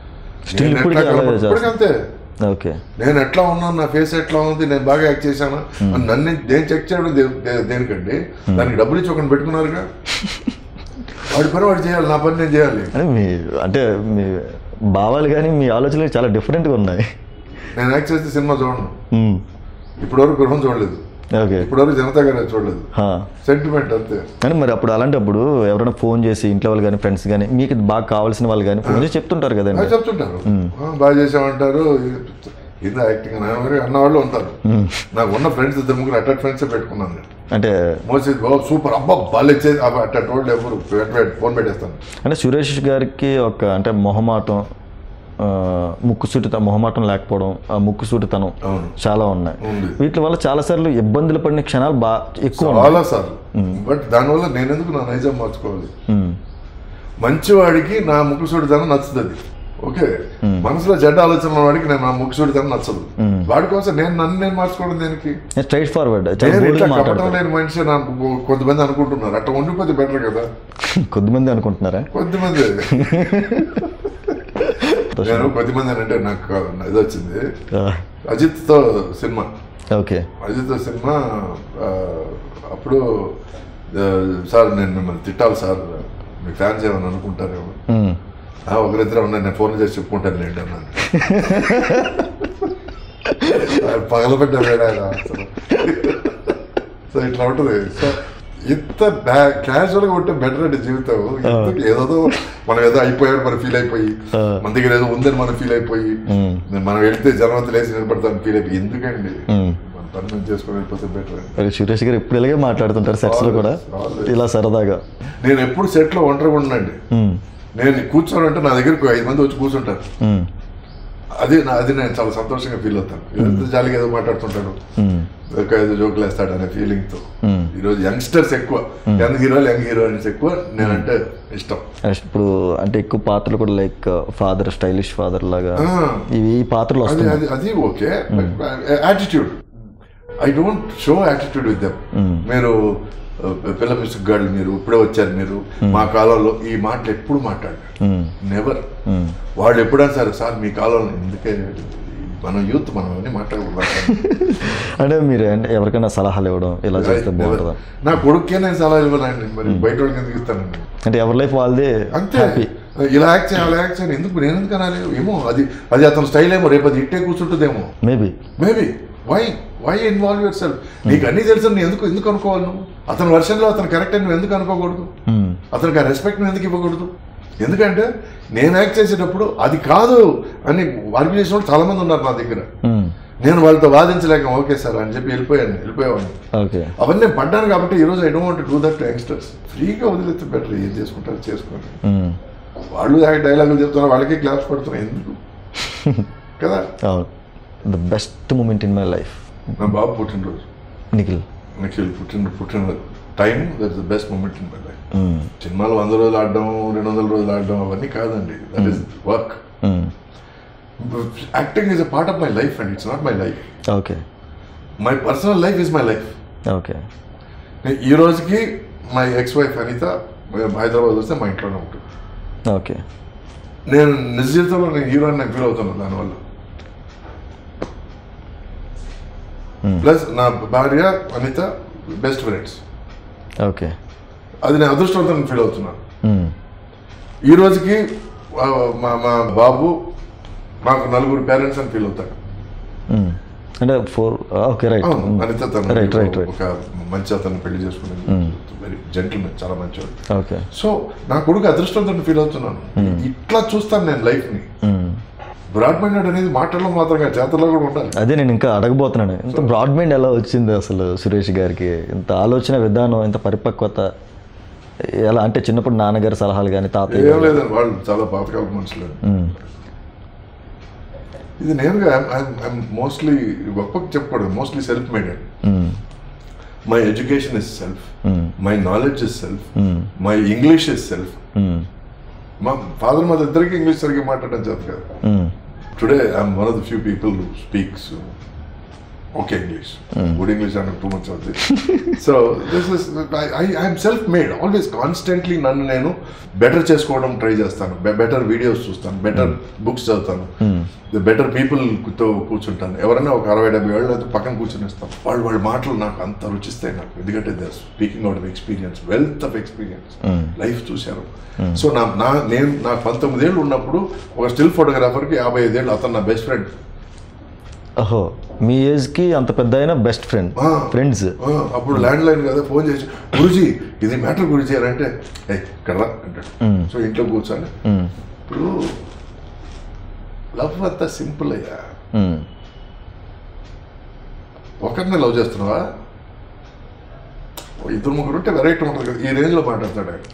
అంతే. ఓకే. నేను ఎట్లా ఉన్నాను, నా ఫేస్ ఎట్లా ఉంది, నేను బాగా యాక్ట్ చేశాను అని నన్ను నేను చెక్ చేయడం దేనికండి? దానికి డబ్బులు ఇచ్చి ఒకరిని పెట్టుకున్నారుగా. వాడి పని వాడు చేయాలి, నా పని నేను చేయాలి. అంటే మీ భావాలు కానీ మీ ఆలోచనలు చాలా డిఫరెంట్గా ఉన్నాయి. నేను యాక్ట్ చేస్తే సినిమా చూడను, ఇప్పటివరకు గృహం చూడలేదు, ఇప్పటివరకు జనతా గారు చూడలేదు, సెంటిమెంట్ అంతే. కానీ మరి అప్పుడు అలాంటప్పుడు ఎవరైనా ఫోన్ చేసి ఇంట్లో వాళ్ళు కానీ ఫ్రెండ్స్ కానీ మీకు బాగా కావాల్సిన వాళ్ళు కానీ ఫోన్ చేసి చెప్తుంటారు కదండి. చెప్తుంటారు, బాగా చేసామంటారు, ఇది యాక్టింగ్ అన్నవాళ్ళు ఉంటారు. నాకు ఉన్న ఫ్రెండ్స్ 2-3 అటెండ్ ఫ్రెండ్సే పెట్టుకున్నాను నేను. అంటే మోస్ట్ సూపర్ అబ్బా బాగా చేసి అటెండ్ వాళ్ళు ఎవరు ఫోన్ పెట్టేస్తాను. అంటే సురేష్ గారికి ఒక అంటే మొహమాటం, మొహమాటం లేకపోవడం, ముక్కుసూటితనం చాలా ఉన్నాయి. వీటి వల్ల చాలా సార్లు ఇబ్బందులు పడిన క్షణాలు బాగా ఎక్కువ, చాలా సార్లు. బట్ దానివల్ల నేను ఎందుకు నా నైజం మార్చుకోవాలి? మంచివాడికి నా ముక్కుసూటితనం నచ్చుతుంది, ఓకే. మనసులో చెడ్డ ఆలోచన వాడికి నేను నా ముక్కుసూటితనం నచ్చదు. వాడి కోసం నన్ను మార్చుకోవడం దేనికి? Straightforward. కపటం లేని మనిషి కొంతమంది అనుకుంటున్నారు, అట్లా ఉండిపోతే బెటర్ కదా. కొద్దిమంది అనుకుంటున్నారా? కొద్దిమంది. నేను కొద్దిమంది అంటే నాకు ఇది వచ్చింది అజిత్తో సినిమా. ఓకే. అజిత్తో సినిమా అప్పుడు సార్ నేను మిమ్మల్ని తిట్టాలి సార్, మీ ఫ్యాన్స్ ఏమని అనుకుంటారేమో. ఒకరిద్దరు ఉన్నారు, నేను ఫోన్ చేసి చెప్పుకుంటాను లేండి అన్నాను. పగలబెట్ట వేడా. సో ఇట్లా ఉంటుంది. సో ఇంత క్యాజువల్గా ఉంటే బెటర్ అంటే జీవితం. ఏదో మనం ఏదో అయిపోయాడు మనం ఫీల్ అయిపోయి, మన దగ్గర ఏదో ఉందని మనం ఫీల్ అయిపోయి, మనం వెళ్తే జనవంత లేసి నిలబడతాను ఫీల్ అయిపోయి, ఎందుకండి మన పని మనం చేసుకొని వెళ్ళిపోతే బెటర్. సురేష్ గారు ఎప్పుడు ఇలాగే మాట్లాడుతుంటారు సెట్స్ లో కూడా ఇలా సరదాగా. నేను ఎప్పుడు సెట్ లో ఒంటరిగా ఉండండి. నేను కూర్చోనంటే నా దగ్గరకు 5 మంది వచ్చి కూర్చుంటారు. అది నేను చాలా సంతోషంగా ఫీల్ అవుతాను. ఎంత జాలిగా ఏదో మాట్లాడుతుంటాడు, ఏదో జోకులు వేస్తాడు అనే ఫీలింగ్ తో. ఈరోజు యంగ్స్టర్స్ ఎక్కువ, యంగ్ హీరోయిన్స్ ఎక్కువ, నేనంటే ఇష్టం. ఇప్పుడు అంటే ఎక్కువ పాత్రలు కూడా లైక్ ఫాదర్, స్టైలిష్ ఫాదర్ లాగా ఈ పాత్రలు అది okay. Attitude, I don't show attitude with them. మీరు పిల్ల మిస్టర్ గర్ల్, మీరు ఇప్పుడే వచ్చారు, మీరు మా కాలంలో ఈ మాటలు ఎప్పుడు మాట్లాడారు, నెవర్. వాళ్ళు ఎప్పుడైనా సరే సార్ మీ కాలంలో, ఎందుకే మనం యూత్ మనం అన్ని మాట్లాడకూడదు. అంటే మీరు ఎవరికైనా సలహాలు ఇవ్వడం ఇలా చేస్తే బాగుంటుందా? నా కొడుకే నేను సలహాలు ఇవ్వనండి, మరి బయట వాళ్ళకి ఎందుకు ఇస్తానండి? అంటే ఎవరి లైఫ్ వాళ్ళదే అంతే. ఇలా యాక్ట్ చేయాలి, అలా యాక్ట్ చేయాలి, ఎందుకు నేను ఎందుకు అనాలి? ఏమో అది అతని స్టైల్ ఏమో, రేపు అది ఇట్టే కూర్చుంటుందేమో. Maybe why involve yourself? నీకు అన్నీ తెలుసు, నేను ఎందుకు అనుకోవాలి? నువ్వు అతని వర్షన్లో అతను కరెక్ట్ అని నువ్వు ఎందుకు అనుకోకూడదు? అతనికి ఆ రెస్పెక్ట్ నువ్వు ఎందుకు ఇవ్వకూడదు? ఎందుకంటే నేను యాక్ట్ చేసేటప్పుడు అది కాదు అని ఆర్గ్యూ చేసిన వాళ్ళు చాలా మంది ఉన్నారు నా దగ్గర. నేను వాళ్ళతో వాదించలేక ఓకే సార్ అని చెప్పి వెళ్ళిపోయేవాడిని. అవన్నీ నేను పడ్డాను కాబట్టి ఈరోజు I don't want to do that to youngsters. ఫ్రీగా వదిలేస్తే బెటర్, ఏం చేసుకుంటారు చేసుకోండి. వాళ్ళు డైలాగులు చెప్తున్నారు, వాళ్ళకి క్లాప్స్ పడుతున్నాయి, ఎందుకు కదా? The best moment in my life, నా బాబు పుట్టినరోజు, నిఖిల్ పుట్టిన time, that is the best moment in my life. సినిమాలు 100 రోజులు ఆడడం, 200 రోజులు ఆడడం అవన్నీ కాదండి, that is work. Acting is a part of my life and it's not my life. Okay. My personal life is my life. Okay. ఈ రోజుకి my ex wife Anitha Hyderabad వస్తే మా ఇంట్లోనే ఉంటుంది. ఓకే. నేను నిజ జీవితంలో నేను హీరో అని నాకు ఫీల్ అవుతున్నాను దానివల్ల. ప్లస్ నా భార్య అనిత బెస్ట్ ఫ్రెండ్స్. ఓకే. అది నేను అదృష్టవంతంగా ఫీల్ అవుతున్నాను. ఈ రోజుకి మా బాబు నాకు 4 పేరెంట్స్ అని ఫీల్ అవుతాడు. అంటే 4. Okay, right. అనిత ఒక మంచి అతను పెళ్లి చేసుకునేది, వెరీ జెంటిల్మెన్, చాలా మంచివాడు. ఓకే. సో నా కొడుకు అదృష్టవంతంగా ఫీల్ అవుతున్నాను. ఇట్లా చూస్తాను నేను లైఫ్ ని. బ్రాడ్ మైండెడ్ అనేది మాటల్లో మాత్రమే, చేతల్లో కూడా ఉండాలి. అదే నేను ఇంకా అడగబోతున్నాను, ఇంత బ్రాడ్ మైండ్ ఎలా వచ్చింది అసలు సురేష్ గారికి? ఇంత ఆలోచన విధానం, ఇంత పరిపక్వత ఎలా? అంటే చిన్నప్పుడు నాన్నగారి సలహాలు కానీ తాతయ్య? ఏం లేదండి, వాళ్ళు చాలా పాతకాల మనుషులు. ఇది నేనుగా మోస్ట్లీ గొప్పకి చెప్పకూడదు, mostly self maded. My education is self, my knowledge is self, my English is self. మా ఫాదర్ మదర్ ఇద్దరికి ఇంగ్లీష్ సరిగ్గా మాట్లాడడం చేత కదా. Today I'm one of the few people who speaks okay English, good English అంటే too much అవుతుంది. So this is I'm self made, always constantly నన్ను నేను బెటర్ చేసుకోవడం ట్రై చేస్తాను, బెటర్ వీడియోస్ చూస్తాను, బెటర్ బుక్స్ చదువుతాను, బెటర్ పీపుల్తో కూర్చుంటాను. ఎవరైనా ఒక 60-70 ఏళ్ళు అయితే పక్కన కూర్చొనిస్తాను, వాళ్ళ మాటలు నాకు అంత రుచిస్తాయి నాకు. ఎందుకంటే they are speaking out of experience, wealth of experience, life చూశారు. సో నేను నాకు 19 ఏళ్ళు ఉన్నప్పుడు ఒక స్టిల్ ఫోటోగ్రాఫర్కి 55 ఏళ్ళు, అతను నా బెస్ట్ ఫ్రెండ్. ఓహో, మీ ఏజ్కి అంత పెద్ద అయినా బెస్ట్ ఫ్రెండ్స్. అప్పుడు ల్యాండ్ లైన్ కదా, ఫోన్ చేసి గురుజీ ఇది మ్యాటర్ గురించి అని అంటే ఇక్కడ అంటాడు. సో ఇంట్లో కూర్చొని, ఇప్పుడు లవ్ అంతా సింపుల్ అయ్యా, ఒకరిని లవ్ చేస్తున్నావా, 2-3 ఉంటే వెరైటీ ఉంటుంది కదా, ఈ రేంజ్లో మాట్లాడతాడు ఆయన.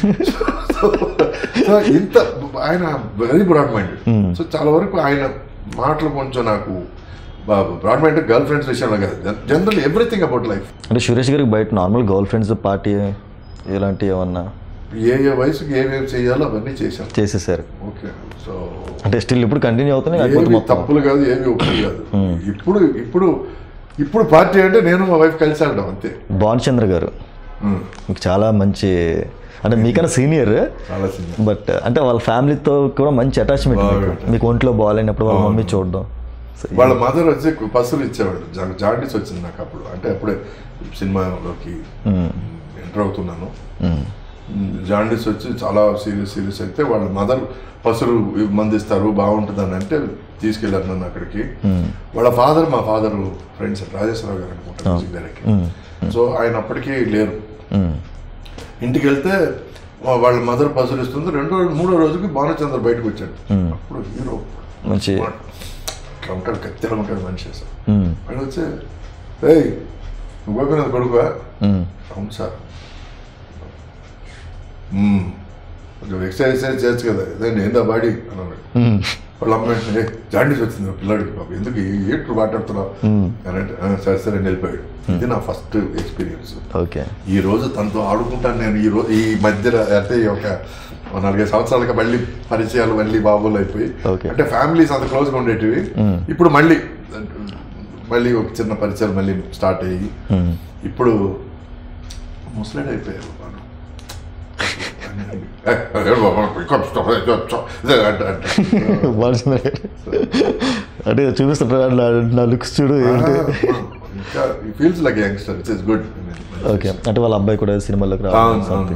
సో ఇంత ఆయన వెరీ బ్రాడ్ మైండ్. సో చాలా వరకు ఆయన మాటలు కొంచెం నాకు బ్రాడ్ మైండ్, గర్ల్ ఫ్రెండ్స్ విషయంలో కాదు, జనరల్ ఎవ్రీథింగ్ అబౌట్ లైఫ్. అంటే సురేష్ గారికి బయట నార్మల్ గర్ల్ ఫ్రెండ్స్ పార్టీ ఇలాంటివి ఏమన్నా ఏ వయసుకి ఏమేమి చేయాలో అవన్నీ చేసేసారు. ఓకే, సో అంటే స్టిల్ ఇప్పుడు కంటిన్యూ అవుతున్నాయి, తప్పులు కాదు, ఏమి ఒకటి కాదు. ఇప్పుడు పార్టీ అంటే నేను మా వైఫ్ కలిసి వెళ్ళడం అంతే. భానుచంద్ర గారు మీకు చాలా మంచి, అంటే మీకన్నా సీనియర్, బట్ అంటే వాళ్ళ ఫ్యామిలీతో కూడా మంచి అటాచ్మెంట్. మీకు ఒంట్లో బాగాలేనప్పుడు వాళ్ళ మమ్మీ చూడడం, వాళ్ళ మదర్ వచ్చి పసులు ఇచ్చేవాడు. జాండీస్ వచ్చింది నాకు అప్పుడు, అంటే అప్పుడే సినిమాలోకి ఎంటర్ అవుతున్నాను. జాండీస్ వచ్చి చాలా సీరియస్ అయితే వాళ్ళ మదర్ పసులు మందిస్తారు బాగుంటుందని అంటే తీసుకెళ్ళారు నన్ను అక్కడికి. వాళ్ళ ఫాదర్ మా ఫాదర్ ఫ్రెండ్స్ రాజేశ్వరరావు గారు అనుకుంటారు మ్యూజిక్ డైరెక్టర్. సో ఆయన అప్పటికీ లేరు. ఇంటికి వెళ్తే వాళ్ళ మదర్ పసులు ఇస్తుంది. 2-3 రోజుకి భానుచంద్ర బయటకు వచ్చాడు. అప్పుడు హీరో మంచి ఉంటాడు, కత్తిలో ఉంటాడు మనిషి. ఆయన వచ్చి ఏయ్ నువ్వు పోయినది కొడుకువా? అవును సార్. కొంచెం ఎక్సర్సైజ్ చేయొచ్చు కదా, ఇదండి ఏందా బాడీ అని అన్నాడు. వాళ్ళ అమ్మాయి జాండీస్ వచ్చింది పిల్లాడికి, బాబు ఎందుకు ఏంటో మాట్లాడుతున్నావు అని అంటే సరే వెళ్ళిపోయాడు. ఇది నా ఫస్ట్ ఎక్స్పీరియన్స్. ఓకే, ఈ రోజు తనతో ఆడుకుంటాను నేను. ఈ మధ్యలో అంటే ఒక 4-5 సంవత్సరాలుగా మళ్ళీ పరిచయాలు మళ్ళీ బాబులు అయిపోయి, అంటే ఫ్యామిలీస్ అంత క్లోజ్గా ఉండేటివి. ఇప్పుడు మళ్ళీ ఒక చిన్న పరిచయాలు మళ్ళీ స్టార్ట్ అయ్యి ఇప్పుడు ముస్లిం అయిపోయారు. అంటే చూపిస్తుంటారు నా లుక్స్ చూడు, feels like youngster, it's good. Okay, అంటే వాళ్ళ అబ్బాయి కూడా సినిమాలోకి రావాలి.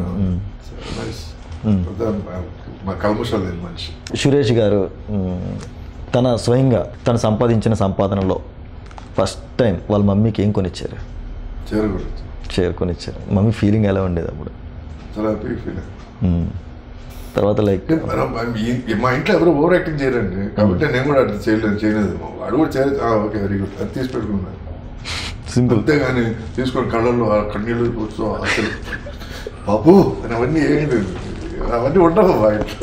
మనిషి సురేష్ గారు తన స్వయంగా తను సంపాదించిన సంపాదనలో ఫస్ట్ టైం వాళ్ళ మమ్మీకి ఏం కొనిచ్చారు? చీర కొనిచ్చారు. మమ్మీ ఫీలింగ్ ఎలా ఉండేది అప్పుడు? చాలా హ్యాపీ ఫీలింగ్. తర్వాత లైక్ మా ఇంట్లో ఎవరు ఓవర్ యాక్టింగ్ చేయరండి, కాబట్టి నేను కూడా అట్లా చేయలేదు. వాడు కూడా చేయలేదు. ఓకే వెరీ గుడ్, అది తీసి పెట్టుకున్నాను సింపుల్. అంతేగాని తీసుకొని కళ్ళల్లో కన్నీళ్ళు కూర్చో అసలు బాబు అని అవన్నీ ఏం లేదు, అవన్నీ ఉండవు మా ఇంట్లో.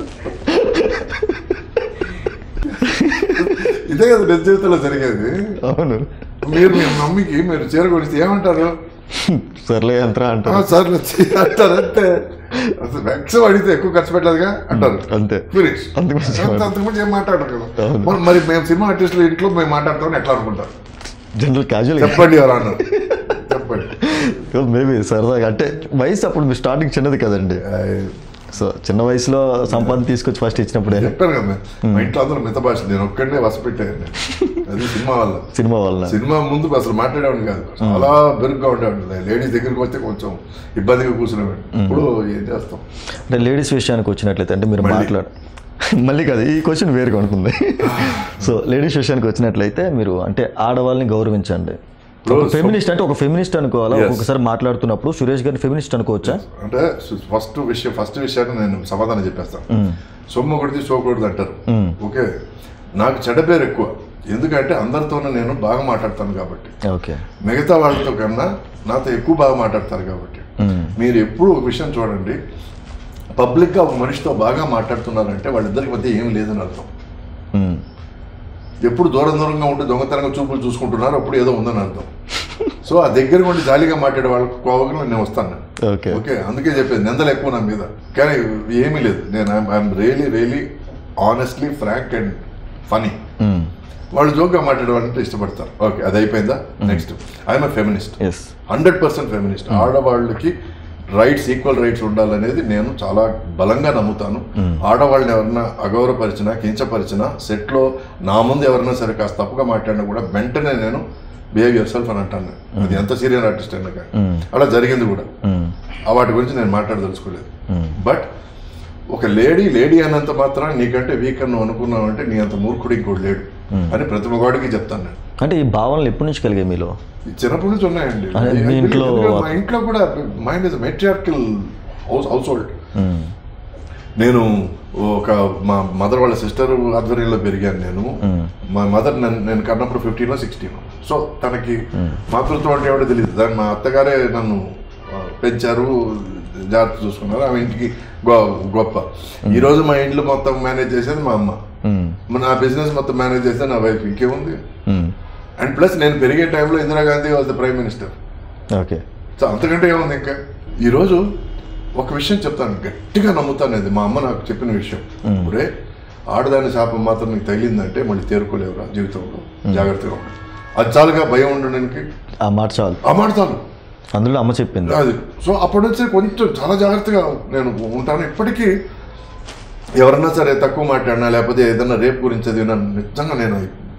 ఇదే కదా నిజ జీవితంలో జరిగేది. అవును, మీరు మీ మమ్మీకి మీరు చీర కొనిస్తే ఏమంటారు? సర్లే అంటారా అంటారు, సర్లే అంటారు అంతే. అసలు మ్యాక్సిమం అడిగితే ఎక్కువ ఖర్చు పెట్టలేదుగా అంటారు, అంతే. ఫినిష్. అంతకుముందు ఏం మాట్లాడరు కదా. మరి మేము సినిమా ఆర్టిస్టులు ఇంట్లో మేము మాట్లాడతామని ఎట్లా అనుకుంటారు? జనరల్ క్యాజువల్ చెప్పండి ఎవరు అన్నారు, చెప్పండి. మేబీ సరదాగా, అంటే వయసు అప్పుడు మీరు స్టార్టింగ్ చిన్నది కదండి. సో చిన్న వయసులో సంపాదన తీసుకొచ్చి ఫస్ట్ ఇచ్చినప్పుడే చెప్పాను కదా, మా ఇంట్లో అందరూ మిత భాష, నేను ఒక్కడే వసపెట్టాను. అది సినిమా వల్ల. సినిమా ముందు అసలు మాట్లాడేవాడిని కాదు, చాలా బెరుగ్గా ఉండేవాడిని. లేడీస్ దగ్గరికి వస్తే కొంచెం ఇబ్బందిగా కూర్చునేవాడిని. ఇప్పుడు ఏం చేస్తాం. అంటే లేడీస్ విషయానికి వచ్చినట్లయితే, అంటే మీరు మళ్ళీ కాదు, ఈ క్వశ్చన్ వేరుగా ఉంటుంది. సో లేడీస్ విషయానికి వచ్చినట్లయితే మీరు అంటే ఆడవాళ్ళని గౌరవించండి. ఫెమినిస్ట్ అంటే ఒక ఫెమినిస్ట్ అనుకోవాలా? ఒక్కొక్కసారి మాట్లాడుతున్నప్పుడు సురేష్ గారిని ఫెమినిస్ట్ అనుకోవచ్చా? అంటే ఫస్ట్ విషయాన్ని నేను సమాధానం చెప్పేస్తాను. సొమ్ము ఒకటిది సోకూడదు అంటారు. ఓకే, నాకు చెడ్డ పేరు ఎక్కువ, ఎందుకంటే అందరితోనే నేను బాగా మాట్లాడతాను కాబట్టి. ఓకే, మిగతా వాళ్ళతో కన్నా నాతో ఎక్కువ బాగా మాట్లాడతారు కాబట్టి. మీరు ఎప్పుడు ఒక విషయం చూడండి, పబ్లిక్గా ఒక మనిషితో బాగా మాట్లాడుతున్నారంటే వాళ్ళిద్దరికి మధ్య ఏం లేదని అర్థం. ఎప్పుడు దూరంగా ఉంటే దొంగతనంగా చూపులు చూసుకుంటున్నారు, అప్పుడు ఏదో ఉందని అర్థం. సో ఆ దగ్గర ఉండి జాలీగా మాట్లాడే వాళ్ళకి కోవగా నేను వస్తాను. ఓకే, అందుకే చెప్పేది నిందలు ఎక్కువ నా మీద, కానీ ఏమీ లేదు. నేను I'm really honestly frank and funny. వాళ్ళు జోక్గా మాట్లాడేవాళ్ళంటే ఇష్టపడతారు. ఓకే, అది అయిపోయిందా, నెక్స్ట్. I'm feminist, 100% feminist. ఆడవాళ్ళకి రైట్స్, ఈక్వల్ రైట్స్ ఉండాలనేది నేను చాలా బలంగా నమ్ముతాను. ఆడవాళ్ళని ఎవరన్నా అగౌరవపరిచినా, కించపరిచినా, సెట్లో నా ముందు ఎవరైనా సరే కాస్త తప్పుగా మాట్లాడినా కూడా వెంటనే నేను బిహేవ్ యువర్ సెల్ఫ్ అని అంటాను. అది ఎంత సీనియర్ ఆర్టిస్ట్ అయినా కానీ అలా జరిగింది కూడా. వాటి గురించి నేను మాట్లాడదలుచుకోలేదు. బట్ ఒక లేడీ అన్నంత మాత్రం నీకంటే వీక్ అని అనుకున్నావు అంటే నీ అంత మూర్ఖుడు ఇంకోటి లేడు అని ప్రతి మగాడికి చెప్తాను నేను. అంటే ఈ భావనలు ఎప్పటి నుంచి కలిగాయి మీలో? చిన్నప్పటి నుంచి ఉన్నాయండి. మా ఇంట్లో కూడా mind is matriarchal household. నేను మా మదర్ వాళ్ళ సిస్టర్ ఆధ్వర్యంలో పెరిగాను నేను. మా మదర్ నేను కన్నప్పుడు 15 or 16. సో తనకి మాతృత్వం అంటే ఎవడో తెలియదు. దాన్ని మా అత్తగారే నన్ను పెంచారు, జాగ్రత్త చూసుకున్నారు. ఆమె ఇంటికి గొప్ప. ఈరోజు మా ఇంట్లో మొత్తం మేనేజ్ చేసేది మా అమ్మ, నా బిజినెస్ మొత్తం మేనేజ్ చేసేది నా వైఫ్. ఇంకేముంది? అండ్ ప్లస్ నేను పెరిగే టైంలో Indira Gandhi was the prime minister. Okay, so అంతకంటే ఏముంది ఇంకా. ఈరోజు ఒక విషయం చెప్తాను, గట్టిగా నమ్ముతాను. అది మా అమ్మ నాకు చెప్పిన విషయం. ఒరే, ఆడదాని శాపం మాత్రం నీకు తగిలిందంటే మళ్ళీ తేరుకోలేవురా జీవితంలో, జాగ్రత్తగా ఉండు. అది చాలుగా భయం ఉండడానికి ఆ మాట చాలు. అందులో అమ్మ చెప్పింది అది. సో అప్పటి నుంచి కొంచెం చాలా జాగ్రత్తగా నేను ఉంటాను. ఇప్పటికీ ఎవరన్నా సరే తక్కువ మాట్లాడినా, లేకపోతే ఏదన్నా రేపు గురించి అది నిజంగా నేను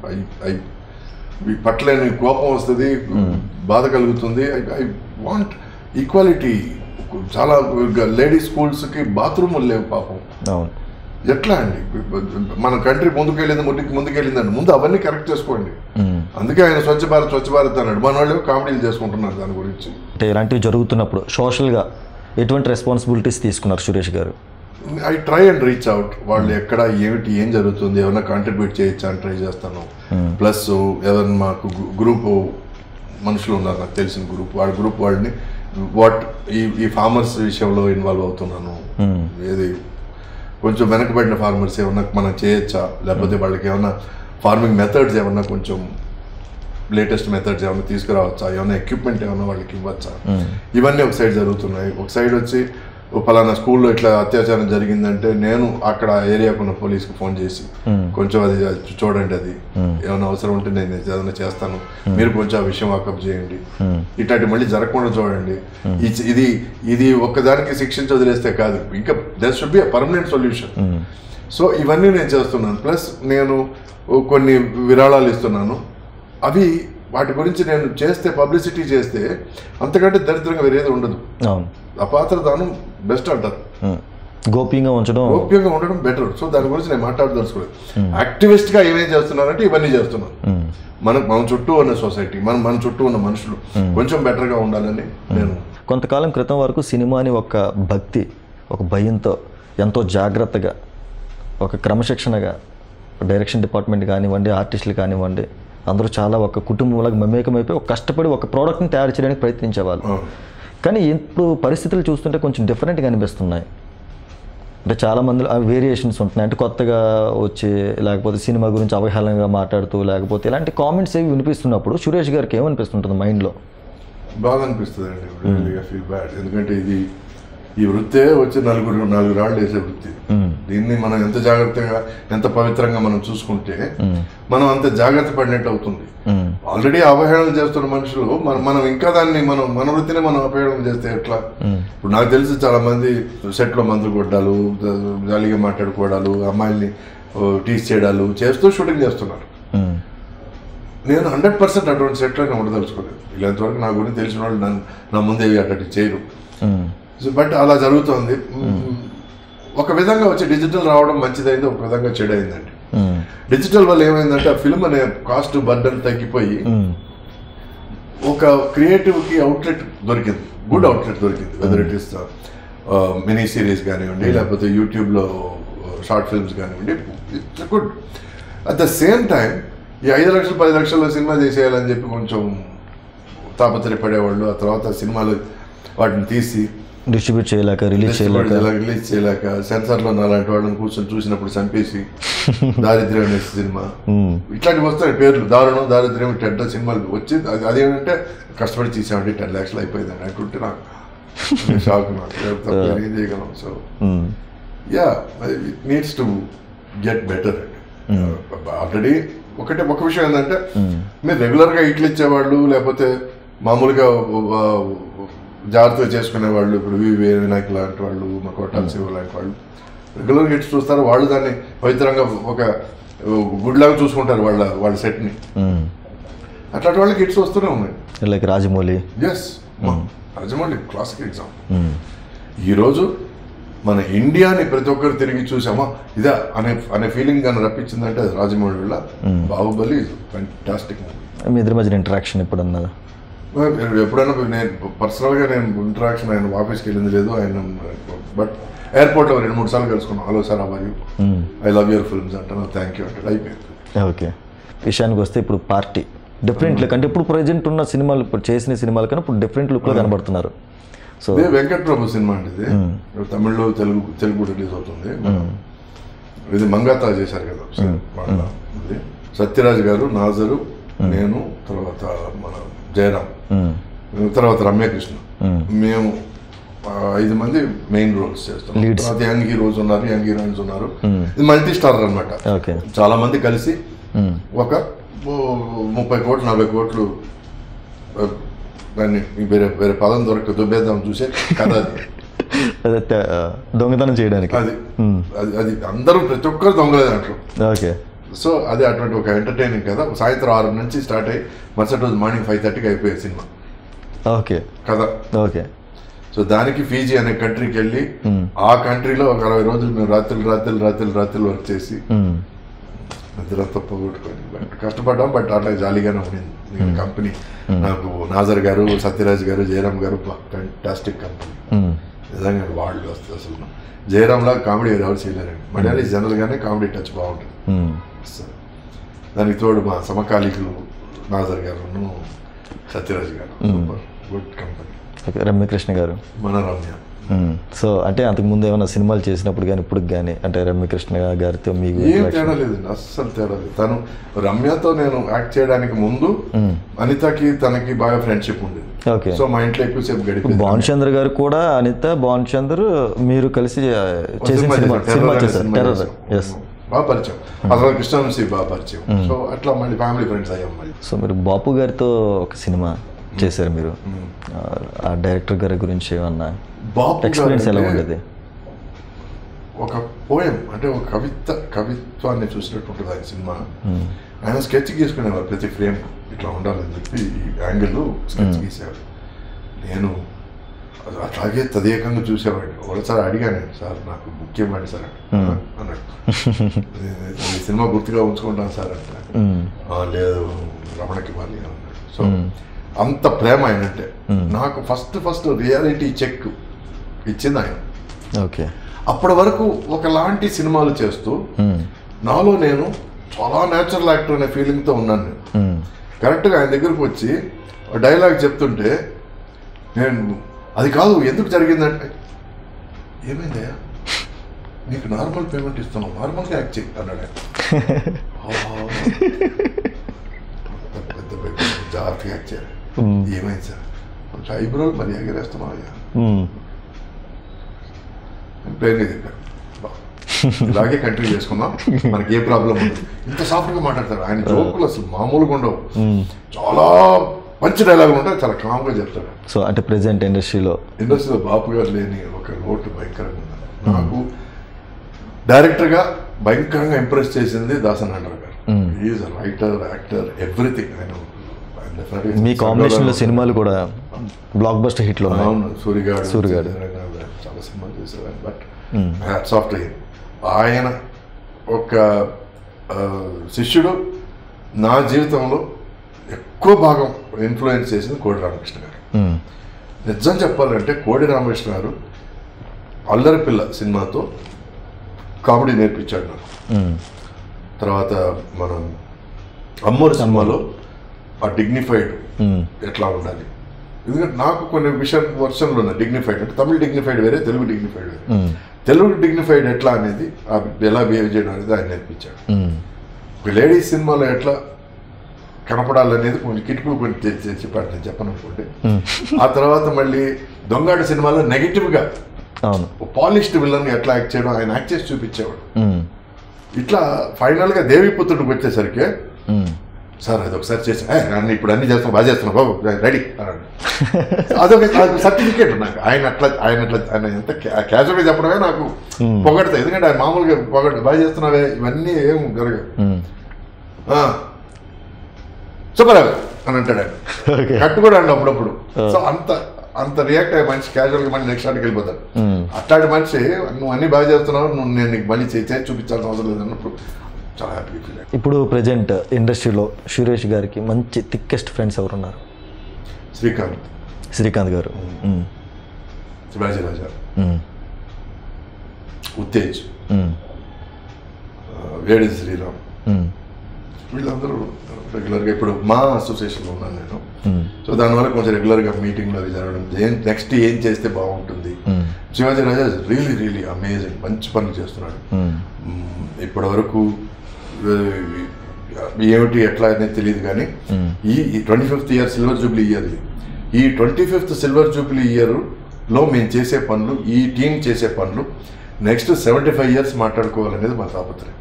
పట్టలేని కోపం వస్తుంది, బాధ కలుగుతుంది. I want equality. చాలా లేడీస్ స్కూల్స్కి బాత్రూములు లేవు పాపం. ఎట్లా అండి? మన కంట్రీ ముందుకెళ్ళిందండి. ముందు అవన్నీ కరెక్ట్ చేసుకోండి. అందుకే ఆయన స్వచ్ఛ భారత్ అన్నాడు. మన వాళ్ళు కామెడీలు చేసుకుంటున్నారు దాని గురించి. అంటే ఇలాంటివి జరుగుతున్నప్పుడు సోషల్గా ఎటువంటి రెస్పాన్సిబిలిటీస్ తీసుకున్నారు Suresh garu? I try and reach out. వాళ్ళు ఎక్కడ ఏం జరుగుతుంది, ఏమైనా కాంట్రిబ్యూట్ చేయొచ్చా అని ట్రై చేస్తాను. ప్లస్ ఏదైనా మాకు గ్రూప్ మనుషులు ఉన్నారు, నాకు తెలిసిన గ్రూప్ వాళ్ళని ఈ ఫార్మర్స్ విషయంలో ఇన్వాల్వ్ అవుతున్నాను. ఏది కొంచెం వెనకబడిన ఫార్మర్స్ ఏమన్నా మనం చేయొచ్చా, లేకపోతే వాళ్ళకి ఏమన్నా ఫార్మింగ్ మెథడ్స్ ఏమన్నా కొంచెం లేటెస్ట్ మెథడ్స్ ఏమైనా తీసుకురావచ్చా, ఏమైనా ఎక్విప్మెంట్ ఏమైనా వాళ్ళకి ఇవ్వచ్చా, ఇవన్నీ ఒక సైడ్ జరుగుతున్నాయి. ఒక సైడ్ వచ్చి పలానా స్కూల్లో ఇట్లా అత్యాచారం జరిగిందంటే నేను అక్కడ ఏరియాకు ఉన్న పోలీస్కి ఫోన్ చేసి కొంచెం అది చూడండి, అది ఏమైనా అవసరం ఉంటే నేను ఏదైనా చేస్తాను, మీరు కొంచెం ఆ విషయం వాకప్ చేయండి, ఇట్లాంటి మళ్ళీ జరగకుండా చూడండి. ఇది ఒక్కదానికి శిక్షించి వదిలేస్తే కాదు, ఇంకా there should be a permanent solution. So ఇవన్నీ నేను చేస్తున్నాను. ప్లస్ నేను కొన్ని విరాళాలు ఇస్తున్నాను. అవి వాటి గురించి నేను చేస్తే, పబ్లిసిటీ చేస్తే అంతకంటే దరిద్రంగా వేరేది ఉండదు. అపాత్ర దానం బెస్ట్ అంటారు. గోప్యంగా ఉండడం బెటర్. సో దాని గురించి నేను మాట్లాడదలుచుకోలేదు. యాక్టివిస్ట్గా ఏమేం చేస్తున్నానంటే ఇవన్నీ చేస్తున్నాను. మన చుట్టూ ఉన్న సొసైటీ, మన చుట్టూ ఉన్న మనుషులు కొంచెం బెటర్గా ఉండాలని నేను. కొంతకాలం క్రితం వరకు సినిమాని ఒక భక్తి, ఒక భయంతో, ఎంతో జాగ్రత్తగా, ఒక క్రమశిక్షణగా డైరెక్షన్ డిపార్ట్మెంట్ కానివ్వండి, ఆర్టిస్టులు కానివ్వండి, అందరూ చాలా ఒక కుటుంబంలాగా మమేకమైపోయి ఒక కష్టపడి ఒక ప్రోడక్ట్ని తయారు చేయడానికి ప్రయత్నించేవాళ్ళు. కానీ ఇప్పుడు పరిస్థితులు చూస్తుంటే కొంచెం డిఫరెంట్గా అనిపిస్తున్నాయి. అంటే చాలామంది వేరియేషన్స్ ఉంటున్నాయి. అంటే కొత్తగా వచ్చి, లేకపోతే సినిమా గురించి అవహేళనగా మాట్లాడుతూ, లేకపోతే ఇలాంటి కామెంట్స్ ఏవి వినిపిస్తున్నప్పుడు సురేష్ గారికి ఏమనిపిస్తుంటుంది మైండ్లో? బాగా అనిపిస్తుంది అండి. Feel bad. ఎందుకంటే ఈ వృత్తే వచ్చి నాలుగు రాళ్ళు వేసే వృత్తి. దీన్ని మనం ఎంత జాగ్రత్తగా, ఎంత పవిత్రంగా మనం చూసుకుంటే మనం అంత జాగ్రత్త పడినట్టు అవుతుంది. ఆల్రెడీ అవహేళన చేస్తున్న మనుషులు మనం ఇంకా దాన్ని మన వృత్తిని మనం అవహేళన చేస్తే ఎట్లా? ఇప్పుడు నాకు తెలిసి చాలా మంది సెట్లో మందులు కొట్టాలు, జాలీగా మాట్లాడుకోవడాలు, అమ్మాయిల్ని టీస్ చేయడాలు చేస్తూ షూటింగ్ చేస్తున్నారు. నేను 100% అటువంటి సెట్లోనే ఉండదలుచుకోలేదు. ఇలాంటివరకు నా గురించి తెలిసిన వాళ్ళు నా ముందే అటువంటి చేయరు. బట్ అలా జరుగుతుంది. ఒక విధంగా వచ్చి డిజిటల్ రావడం మంచిదైంది, ఒక విధంగా చెడు అయిందండి. డిజిటల్ వల్ల ఏమైందంటే ఆ ఫిల్మ్ అనే కాస్ట్ బర్డన్ తగ్గిపోయి ఒక క్రియేటివ్కి అవుట్లెట్ దొరికింది, గుడ్ అవుట్లెట్ దొరికింది. Whether it is mini series కానివ్వండి, లేకపోతే యూట్యూబ్లో షార్ట్ ఫిల్మ్స్ కానివ్వండి, it's good. At the same time ఈ 5 లక్షలు 10 లక్షల్లో సినిమా చేసేయాలని చెప్పి కొంచెం తాపత్రయపడేవాళ్ళు. ఆ తర్వాత సినిమాలు వాటిని తీసి డిస్ట్రిబ్యూట్ చేయలేక, రిలీజ్ చేయలేక సెన్సార్లో అలాంటి వాళ్ళని కూర్చొని చూసినప్పుడు చంపేసి దారిద్ర్యం అనే సినిమా, ఇట్లాంటివి వస్తాయి పేర్లు. దారిద్ర్యం ఇట్లా సినిమాలు వచ్చి అదేంటంటే కష్టపడి తీసామంటే 10 లక్షలు అయిపోయిందండి అంటుంటే నాకు షాక్. నాకు ఏం చేయగలం. So yeah, it needs to get better. Already ఒక విషయం ఏంటంటే మీరు రెగ్యులర్గా ఇట్లు ఇచ్చేవాళ్ళు లేకపోతే మామూలుగా జాగ్రత్తగా చేసుకునేవాళ్ళు, ఇప్పుడు వినాయక్ లాంటి వాళ్ళు, మా కోటాల శివ లాంటి వాళ్ళు రెగ్యులర్గా హిట్స్ చూస్తారు. వాళ్ళు దాన్ని పవిత్రంగా ఒక గుడ్లాగా చూసుకుంటారు వాళ్ళ సెట్ని. అట్లాంటి వాళ్ళకి హిట్స్ వస్తూనే ఉన్నాయి. Like Rajamouli. Yes, Rajamouli classic example. ఈరోజు మన ఇండియాని ప్రతి ఒక్కరు తిరిగి చూసామా ఇదా అనే ఫీలింగ్ కానీ రప్పించిందంటే అది రాజమౌళి వల్ల. Baahubali fantastic movie. మీ ఇద్దరి మధ్య ఇంటరాక్షన్ ఎప్పుడన్నా? ఎప్పుడైనా నేను పర్సనల్గా ఇంటరాక్షన్ ఆయన ఆఫీస్కి వెళ్ళింది లేదు. ఆయన బట్ ఎయిర్పోర్ట్లో 2-3 సార్లు కలుసుకున్నాం. హలో సార్, అవ్వాలి ఐ లవ్ యువర్ ఫిల్మ్స్ అంటాను, థ్యాంక్ యూ అంటే అయిపోయింది. ఓకే, విషయానికి వస్తే ఇప్పుడు పార్టీ డిఫరెంట్ లుక్ అంటే ఇప్పుడు ప్రజెంట్ ఉన్న సినిమాలు, ఇప్పుడు చేసిన సినిమాలు కన్నా ఇప్పుడు డిఫరెంట్ లుక్లో కనబడుతున్నారు. సో వెంకట్ ప్రభు సినిమా అండి ఇది. తమిళ్లో తెలుగు కూడా రిలీజ్ అవుతుంది. ఇది మంగాతా చేశారు కదా ఇది. సత్యరాజ్ గారు, నాజరు, నేను, తర్వాత మన జయరాం, తర్వాత రమ్యకృష్ణ, మేము 5 మంది మెయిన్ రోల్స్ చేస్తాం. తర్వాత యంగ్ హీరోస్ ఉన్నారు, యంగ్ హీరోయిన్స్ ఉన్నారు. ఇది మల్టీ స్టారర్ అనమాట. చాలా మంది కలిసి ఒక 30 కోట్లు 40 కోట్లు దాన్ని వేరే పదం దొరక దుబ్బేద్దాం చూసే కథ అది. దొంగతనం చేయడానికి అది అందరూ ప్రతి ఒక్కరు దొంగలే దాంట్లో. ఓకే, సో అది అటువంటి ఒక ఎంటర్టైనింగ్ కదా. సాయంత్రం 6 నుంచి స్టార్ట్ అయ్యి మరుసటి రోజు మార్నింగ్ 5:30కి అయిపోయే సినిమా. ఓకే కదా. ఓకే, సో దానికి ఫీజీ అనే కంట్రీకి వెళ్ళి ఆ కంట్రీలో ఒక 60 రోజులు మేము రాత్రులు వర్క్ చేసి నిద్రంతా పోగొట్టుకొని కష్టపడ్డాం. బట్ అట్లా జాలీగానే ఉండింది కంపెనీ. నాకు నాజర్ గారు, సత్యరాజ్ గారు, జయరామ్ గారు ఫ్యాంటాస్టిక్ కంపెనీ నిజంగా. వాళ్ళు వస్తుంది అసలు జయరామ్ లాగా కామెడీ ఎవరు చేయలేరండి. మలయాళీ జనరల్గానే కామెడీ టచ్ బాగుంటుంది. దానికి తోడు మా సమకాలీకులు నాజర్ గారు, సత్యరాజ్ గారు, గుడ్ కంపెనీ. రమ్యకృష్ణ గారు, మన రమ్య. సో అంటే అంతకుముందు ఏమైనా సినిమాలు చేసినప్పుడు కానీ ఇప్పుడు కానీ అంటే రమ్యకృష్ణ గారితో మీకు ఏం తేడా లేదండి, అస్సలు తేడా లేదు. తను రమ్యతో నేను యాక్ట్ చేయడానికి ముందు అనితకి తనకి బాగా ఫ్రెండ్షిప్ ఉండేది. ఓకే, సో మా ఇంట్లో ఎక్కువసేపు గడిపి. భాన్ చంద్ర గారు కూడా అనిత, భాన్ చంద్ర మీరు కలిసి చేసిన సినిమా చేశారు టెర్రర్. ఎస్, బాగా పరిచయం. అసలు కృష్ణవంశీ బాగా పరిచయం. సో అట్లా మళ్ళీ ఫ్యామిలీ ఫ్రెండ్స్ అయ్యాం మళ్ళీ. సో మీరు బాపు గారితో ఒక సినిమా చేశారు. మీరు ఆ డైరెక్టర్ గారి గురించి ఏమన్నా ఎక్స్పీరియన్స్ ఎలా ఉండేది? ఒక పోయం అంటే ఒక కవిత్వాన్ని చూసినట్టు ఉంటుంది ఆయన సినిమా. ఆయన స్కెచ్ గీసుకునేవారు ప్రతి ఫ్రేమ్ ఇట్లా ఉండాలని చెప్పి యాంగిల్ స్కెచ్ గీసేవారు. నేను అట్లాగే తదేకంగా చూసేవాడిని. ఒకసారి అడిగాను, సార్ నాకు బుక్ ఇవ్వండి సార్ అన్నట్టు. ఈ సినిమా గుర్తుగా ఉంచుకుంటాను సార్ అంటే, లేదు రమణకి ఇవ్వాలి అన్నాడు. సో అంత ప్రేమ ఆయనంటే. నాకు ఫస్ట్ రియాలిటీ చెక్ ఇచ్చింది ఆయన. ఓకే, అప్పటి వరకు ఒకలాంటి సినిమాలు చేస్తూ నాలో నేను చాలా న్యాచురల్ యాక్టర్ అనే ఫీలింగ్తో ఉన్నాను నేను. కరెక్ట్గా ఆయన దగ్గరకు వచ్చి డైలాగ్ చెప్తుంటే నేను అది కాదు ఎందుకు జరిగిందంటే, ఏమైందయ్యా నీకు నార్మల్ పేమెంట్ ఇస్తున్నావు, నార్మల్గా యాక్ట్ చేయి అన్నాడు. పెద్ద జాగ్రత్తగా యాక్ట్ చేయాలి. ఏమైంది సార్, కొంచెం ఐబ్రోలు మరి ఎగరేస్తున్నావు అయ్యా. ప్లేన్గా చెప్పాను, ఇలాగే కంటిన్యూ చేసుకుందాం, మనకి ఏ ప్రాబ్లం ఉండదు. ఇంత సాఫ్ట్గా మాట్లాడతారు ఆయన. జోకులు అసలు మామూలుగా ఉండవు, చాలా మంచి డైలాగులు ఉంటాయి, చాలా కామ్గా చెప్తాడు. సో అంటే ప్రెసెంట్ ఇండస్ట్రీలో బాపు గారు లేని ఒక లోటు భయంకరంగా ఉంది. నాకు డైరెక్టర్గా భయంకరంగా ఇంప్రెస్ చేసింది Dasanarayana garu. Is a writer, actor, everything. ఆయన మీ కాంబినేషన్లో సినిమాలు కూడా బ్లాక్ బస్టర్ హిట్లో ఉన్నాయి. అవును, సూరిగాడు చాలా సినిమాలు చేశారు. But hats off to him. ఆయన ఒక శిష్యుడు. నా జీవితంలో ఎక్కువ భాగం ఇన్ఫ్లుయెన్స్ చేసింది కోడి రామకృష్ణ గారు. నిజం చెప్పాలంటే కోడి రామకృష్ణ గారు అల్లరి పిల్ల సినిమాతో కామెడీ నేర్పించాడు నాకు. తర్వాత మనం అమ్మోరు సినిమాలో ఆ డిగ్నిఫైడ్ ఎట్లా ఉండాలి. ఎందుకంటే నాకు కొన్ని వర్షన్లు ఉన్నాయి. డిగ్నిఫైడ్ అంటే తమిళ డిగ్నిఫైడ్ వేరే, తెలుగు డిగ్నిఫైడ్ వేరే. తెలుగు డిగ్నిఫైడ్ ఎట్లా అనేది, ఎలా బిహేవ్ చేయడం అనేది ఆయన నేర్పించాడు. లేడీస్ సినిమాలో ఎట్లా కనపడాలనేది కొన్ని కిటుకులు కొన్ని చెప్పాడు, నేను చెప్పను అనుకోండి. ఆ తర్వాత మళ్ళీ దొంగాడు సినిమాలో నెగిటివ్గా పాలిష్డ్ విలన్ ఎట్లా యాక్ట్ చేయడం ఆయన యాక్ట్ చేసి చూపించేవాడు. ఇట్లా ఫైనల్గా దేవిపుత్రుడికి వచ్చేసరికి సార్ అది ఒకసారి చేసి నన్ను ఇప్పుడు అన్ని చేస్తున్నాను బాగా చేస్తున్నాను బాబు రెడీ అన్నాడు. అదొక సర్టిఫికేట్ నాకు. ఆయన ఎంత క్యాజువల్గా చెప్పడమే నాకు పొగడతాయి. ఎందుకంటే ఆయన మామూలుగా బాగా చేస్తున్నావే ఇవన్నీ ఏం జరగదు. సూపర్ అని అంటాడు ఆయన. కట్టు కూడా అండి అప్పుడప్పుడు. సో అంత రియాక్ట్ అయ్యే మనిషి క్యాజువల్గా మళ్ళీ నెక్స్ట్ షాట్కి వెళ్ళిపోతాడు. అట్లాంటి మనిషి నువ్వు అన్ని బాగా చేస్తున్నావు, నేను నీకు మళ్ళీ చేసి చూపించాల్సిన అవసరం లేదన్నప్పుడు చాలా హ్యాపీగా ఫీల్ అయ్యాను. ఇప్పుడు ప్రజెంట్ ఇండస్ట్రీలో సురేష్ గారికి మంచి థిక్కెస్ట్ ఫ్రెండ్స్ ఎవరున్నారు? శ్రీకాంత్ గారు, శివాజీ రాజా, ఉత్తేజ్, వేడి శ్రీరామ్, వీళ్ళందరూ రెగ్యులర్గా ఇప్పుడు మా అసోసియేషన్లో ఉన్నాను నేను. సో దానివల్ల కొంచెం రెగ్యులర్గా మీటింగ్లో జరగడం, నెక్స్ట్ ఏం చేస్తే బాగుంటుంది. Shivaji Raja really really amazing, మంచి పనులు చేస్తున్నాడు. ఇప్పటి వరకు ఏమిటి ఎట్లా అనేది తెలియదు కానీ ఈ 25th year silver Jubilee year, ఈ 25th సిల్వర్ జూబ్లీ ఇయర్లో మేము చేసే పనులు, ఈ టీం చేసే పనులు నెక్స్ట్ 75 years మాట్లాడుకోవాలనేది మా తాపత్రయం.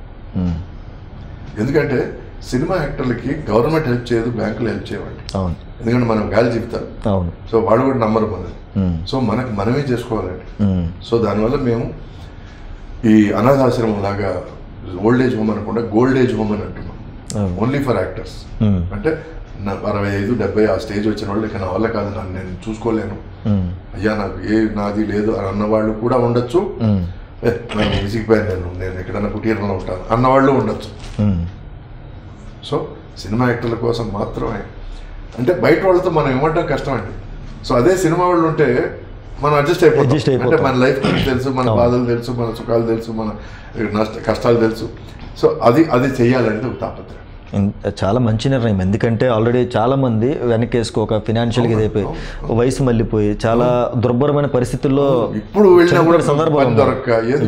ఎందుకంటే సినిమా యాక్టర్లకి గవర్నమెంట్ హెల్ప్ చేయదు, బ్యాంకులు హెల్ప్ చేయవండి. ఎందుకంటే మనం గాలి చెప్తారు, సో వాళ్ళు కూడా నమ్మరు మనది. సో మనమే చేసుకోవాలండి. సో దానివల్ల మేము ఈ అనాథాశ్రమం లాగా ఓల్డ్ ఏజ్ హోమ్ అనకుండా గోల్డ్ ఏజ్ హోమ్ అని అంటున్నాం, ఓన్లీ ఫర్ యాక్టర్స్. అంటే 65-70 ఆ స్టేజ్ వచ్చిన వాళ్ళు ఇక నా వల్ల కాదు, నన్ను నేను చూసుకోలేను, అయ్యా నాకు నాది లేదు అని అన్నవాళ్ళు కూడా ఉండొచ్చు. నేను విసిగిపోయాను, నేను ఎక్కడన్నా కుటీరంలో ఉంటాను అన్నవాళ్ళు ఉండొచ్చు. సో సినిమా యాక్టర్ల కోసం మాత్రమే, అంటే బయట వాళ్ళతో మనం ఇవ్వడం కష్టం అండి. సో అదే సినిమా వాళ్ళు ఉంటే మనం అడ్జస్ట్ అయిపోతాం. అంటే మన లైఫ్ తెలుసు, మన బాధలు తెలుసు, మన సుఖాలు తెలుసు, మన కష్టాలు తెలుసు. సో అది చెయ్యాలనేది ఒక తాపత్రయం. చాలా మంచి నిర్ణయం. ఎందుకంటే ఆల్రెడీ చాలా మంది వెనకేసుకోక ఫినాన్షియల్గా ఇదైపోయి వయసు మళ్ళీపోయి చాలా దుర్భరమైన పరిస్థితుల్లో ఇప్పుడు వెళ్ళినా కూడా సందర్భం దొరక్క,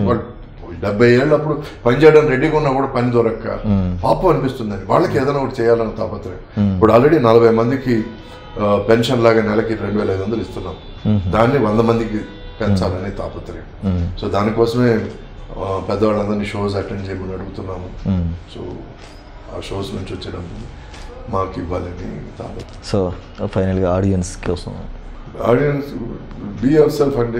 70 ఏళ్ళు అప్పుడు పని చేయడం రెడీగా ఉన్నా కూడా పని దొరక్క పాపం అనిపిస్తుందని వాళ్ళకి ఏదైనా ఒకటి చేయాలని తాపత్రయం. ఇప్పుడు ఆల్రెడీ 40 మందికి పెన్షన్ లాగా నెలకి 2500 ఇస్తున్నాం, దాన్ని 100 మందికి పెంచాలని తాపత్రయం. సో దానికోసమే పెద్దవాళ్ళందరినీ షోస్ అటెండ్ చేయమని అడుగుతున్నాము. సో ఆ షోస్ నుంచి వచ్చేటప్పుడు మాకు ఇవ్వాలని తాపత్రయం. సో ఫైనల్గా ఆడియన్స్ కోసం, ఆడియన్స్ బీ యువర్ సెల్ఫ్ అండి,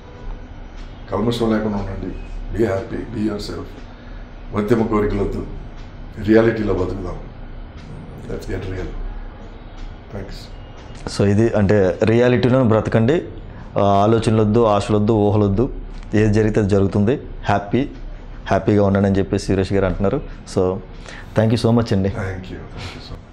కల్మషం లేకుండా ఉండండి, be happy, be yourself. మధ్యమ కోరికలొద్దు, రియాలిటీలో బతుకుదాం. Let's get real. Thanks. So ఇది అంటే రియాలిటీలో బ్రతకండి, ఆలోచనలొద్దు, ఆశలొద్దు, ఊహలొద్దు, ఏది జరిగితే అది జరుగుతుంది, హ్యాపీగా ఉండండి అని చెప్పేసి సురేష్ గారు అంటున్నారు. So thank you so much అండి. Thank you.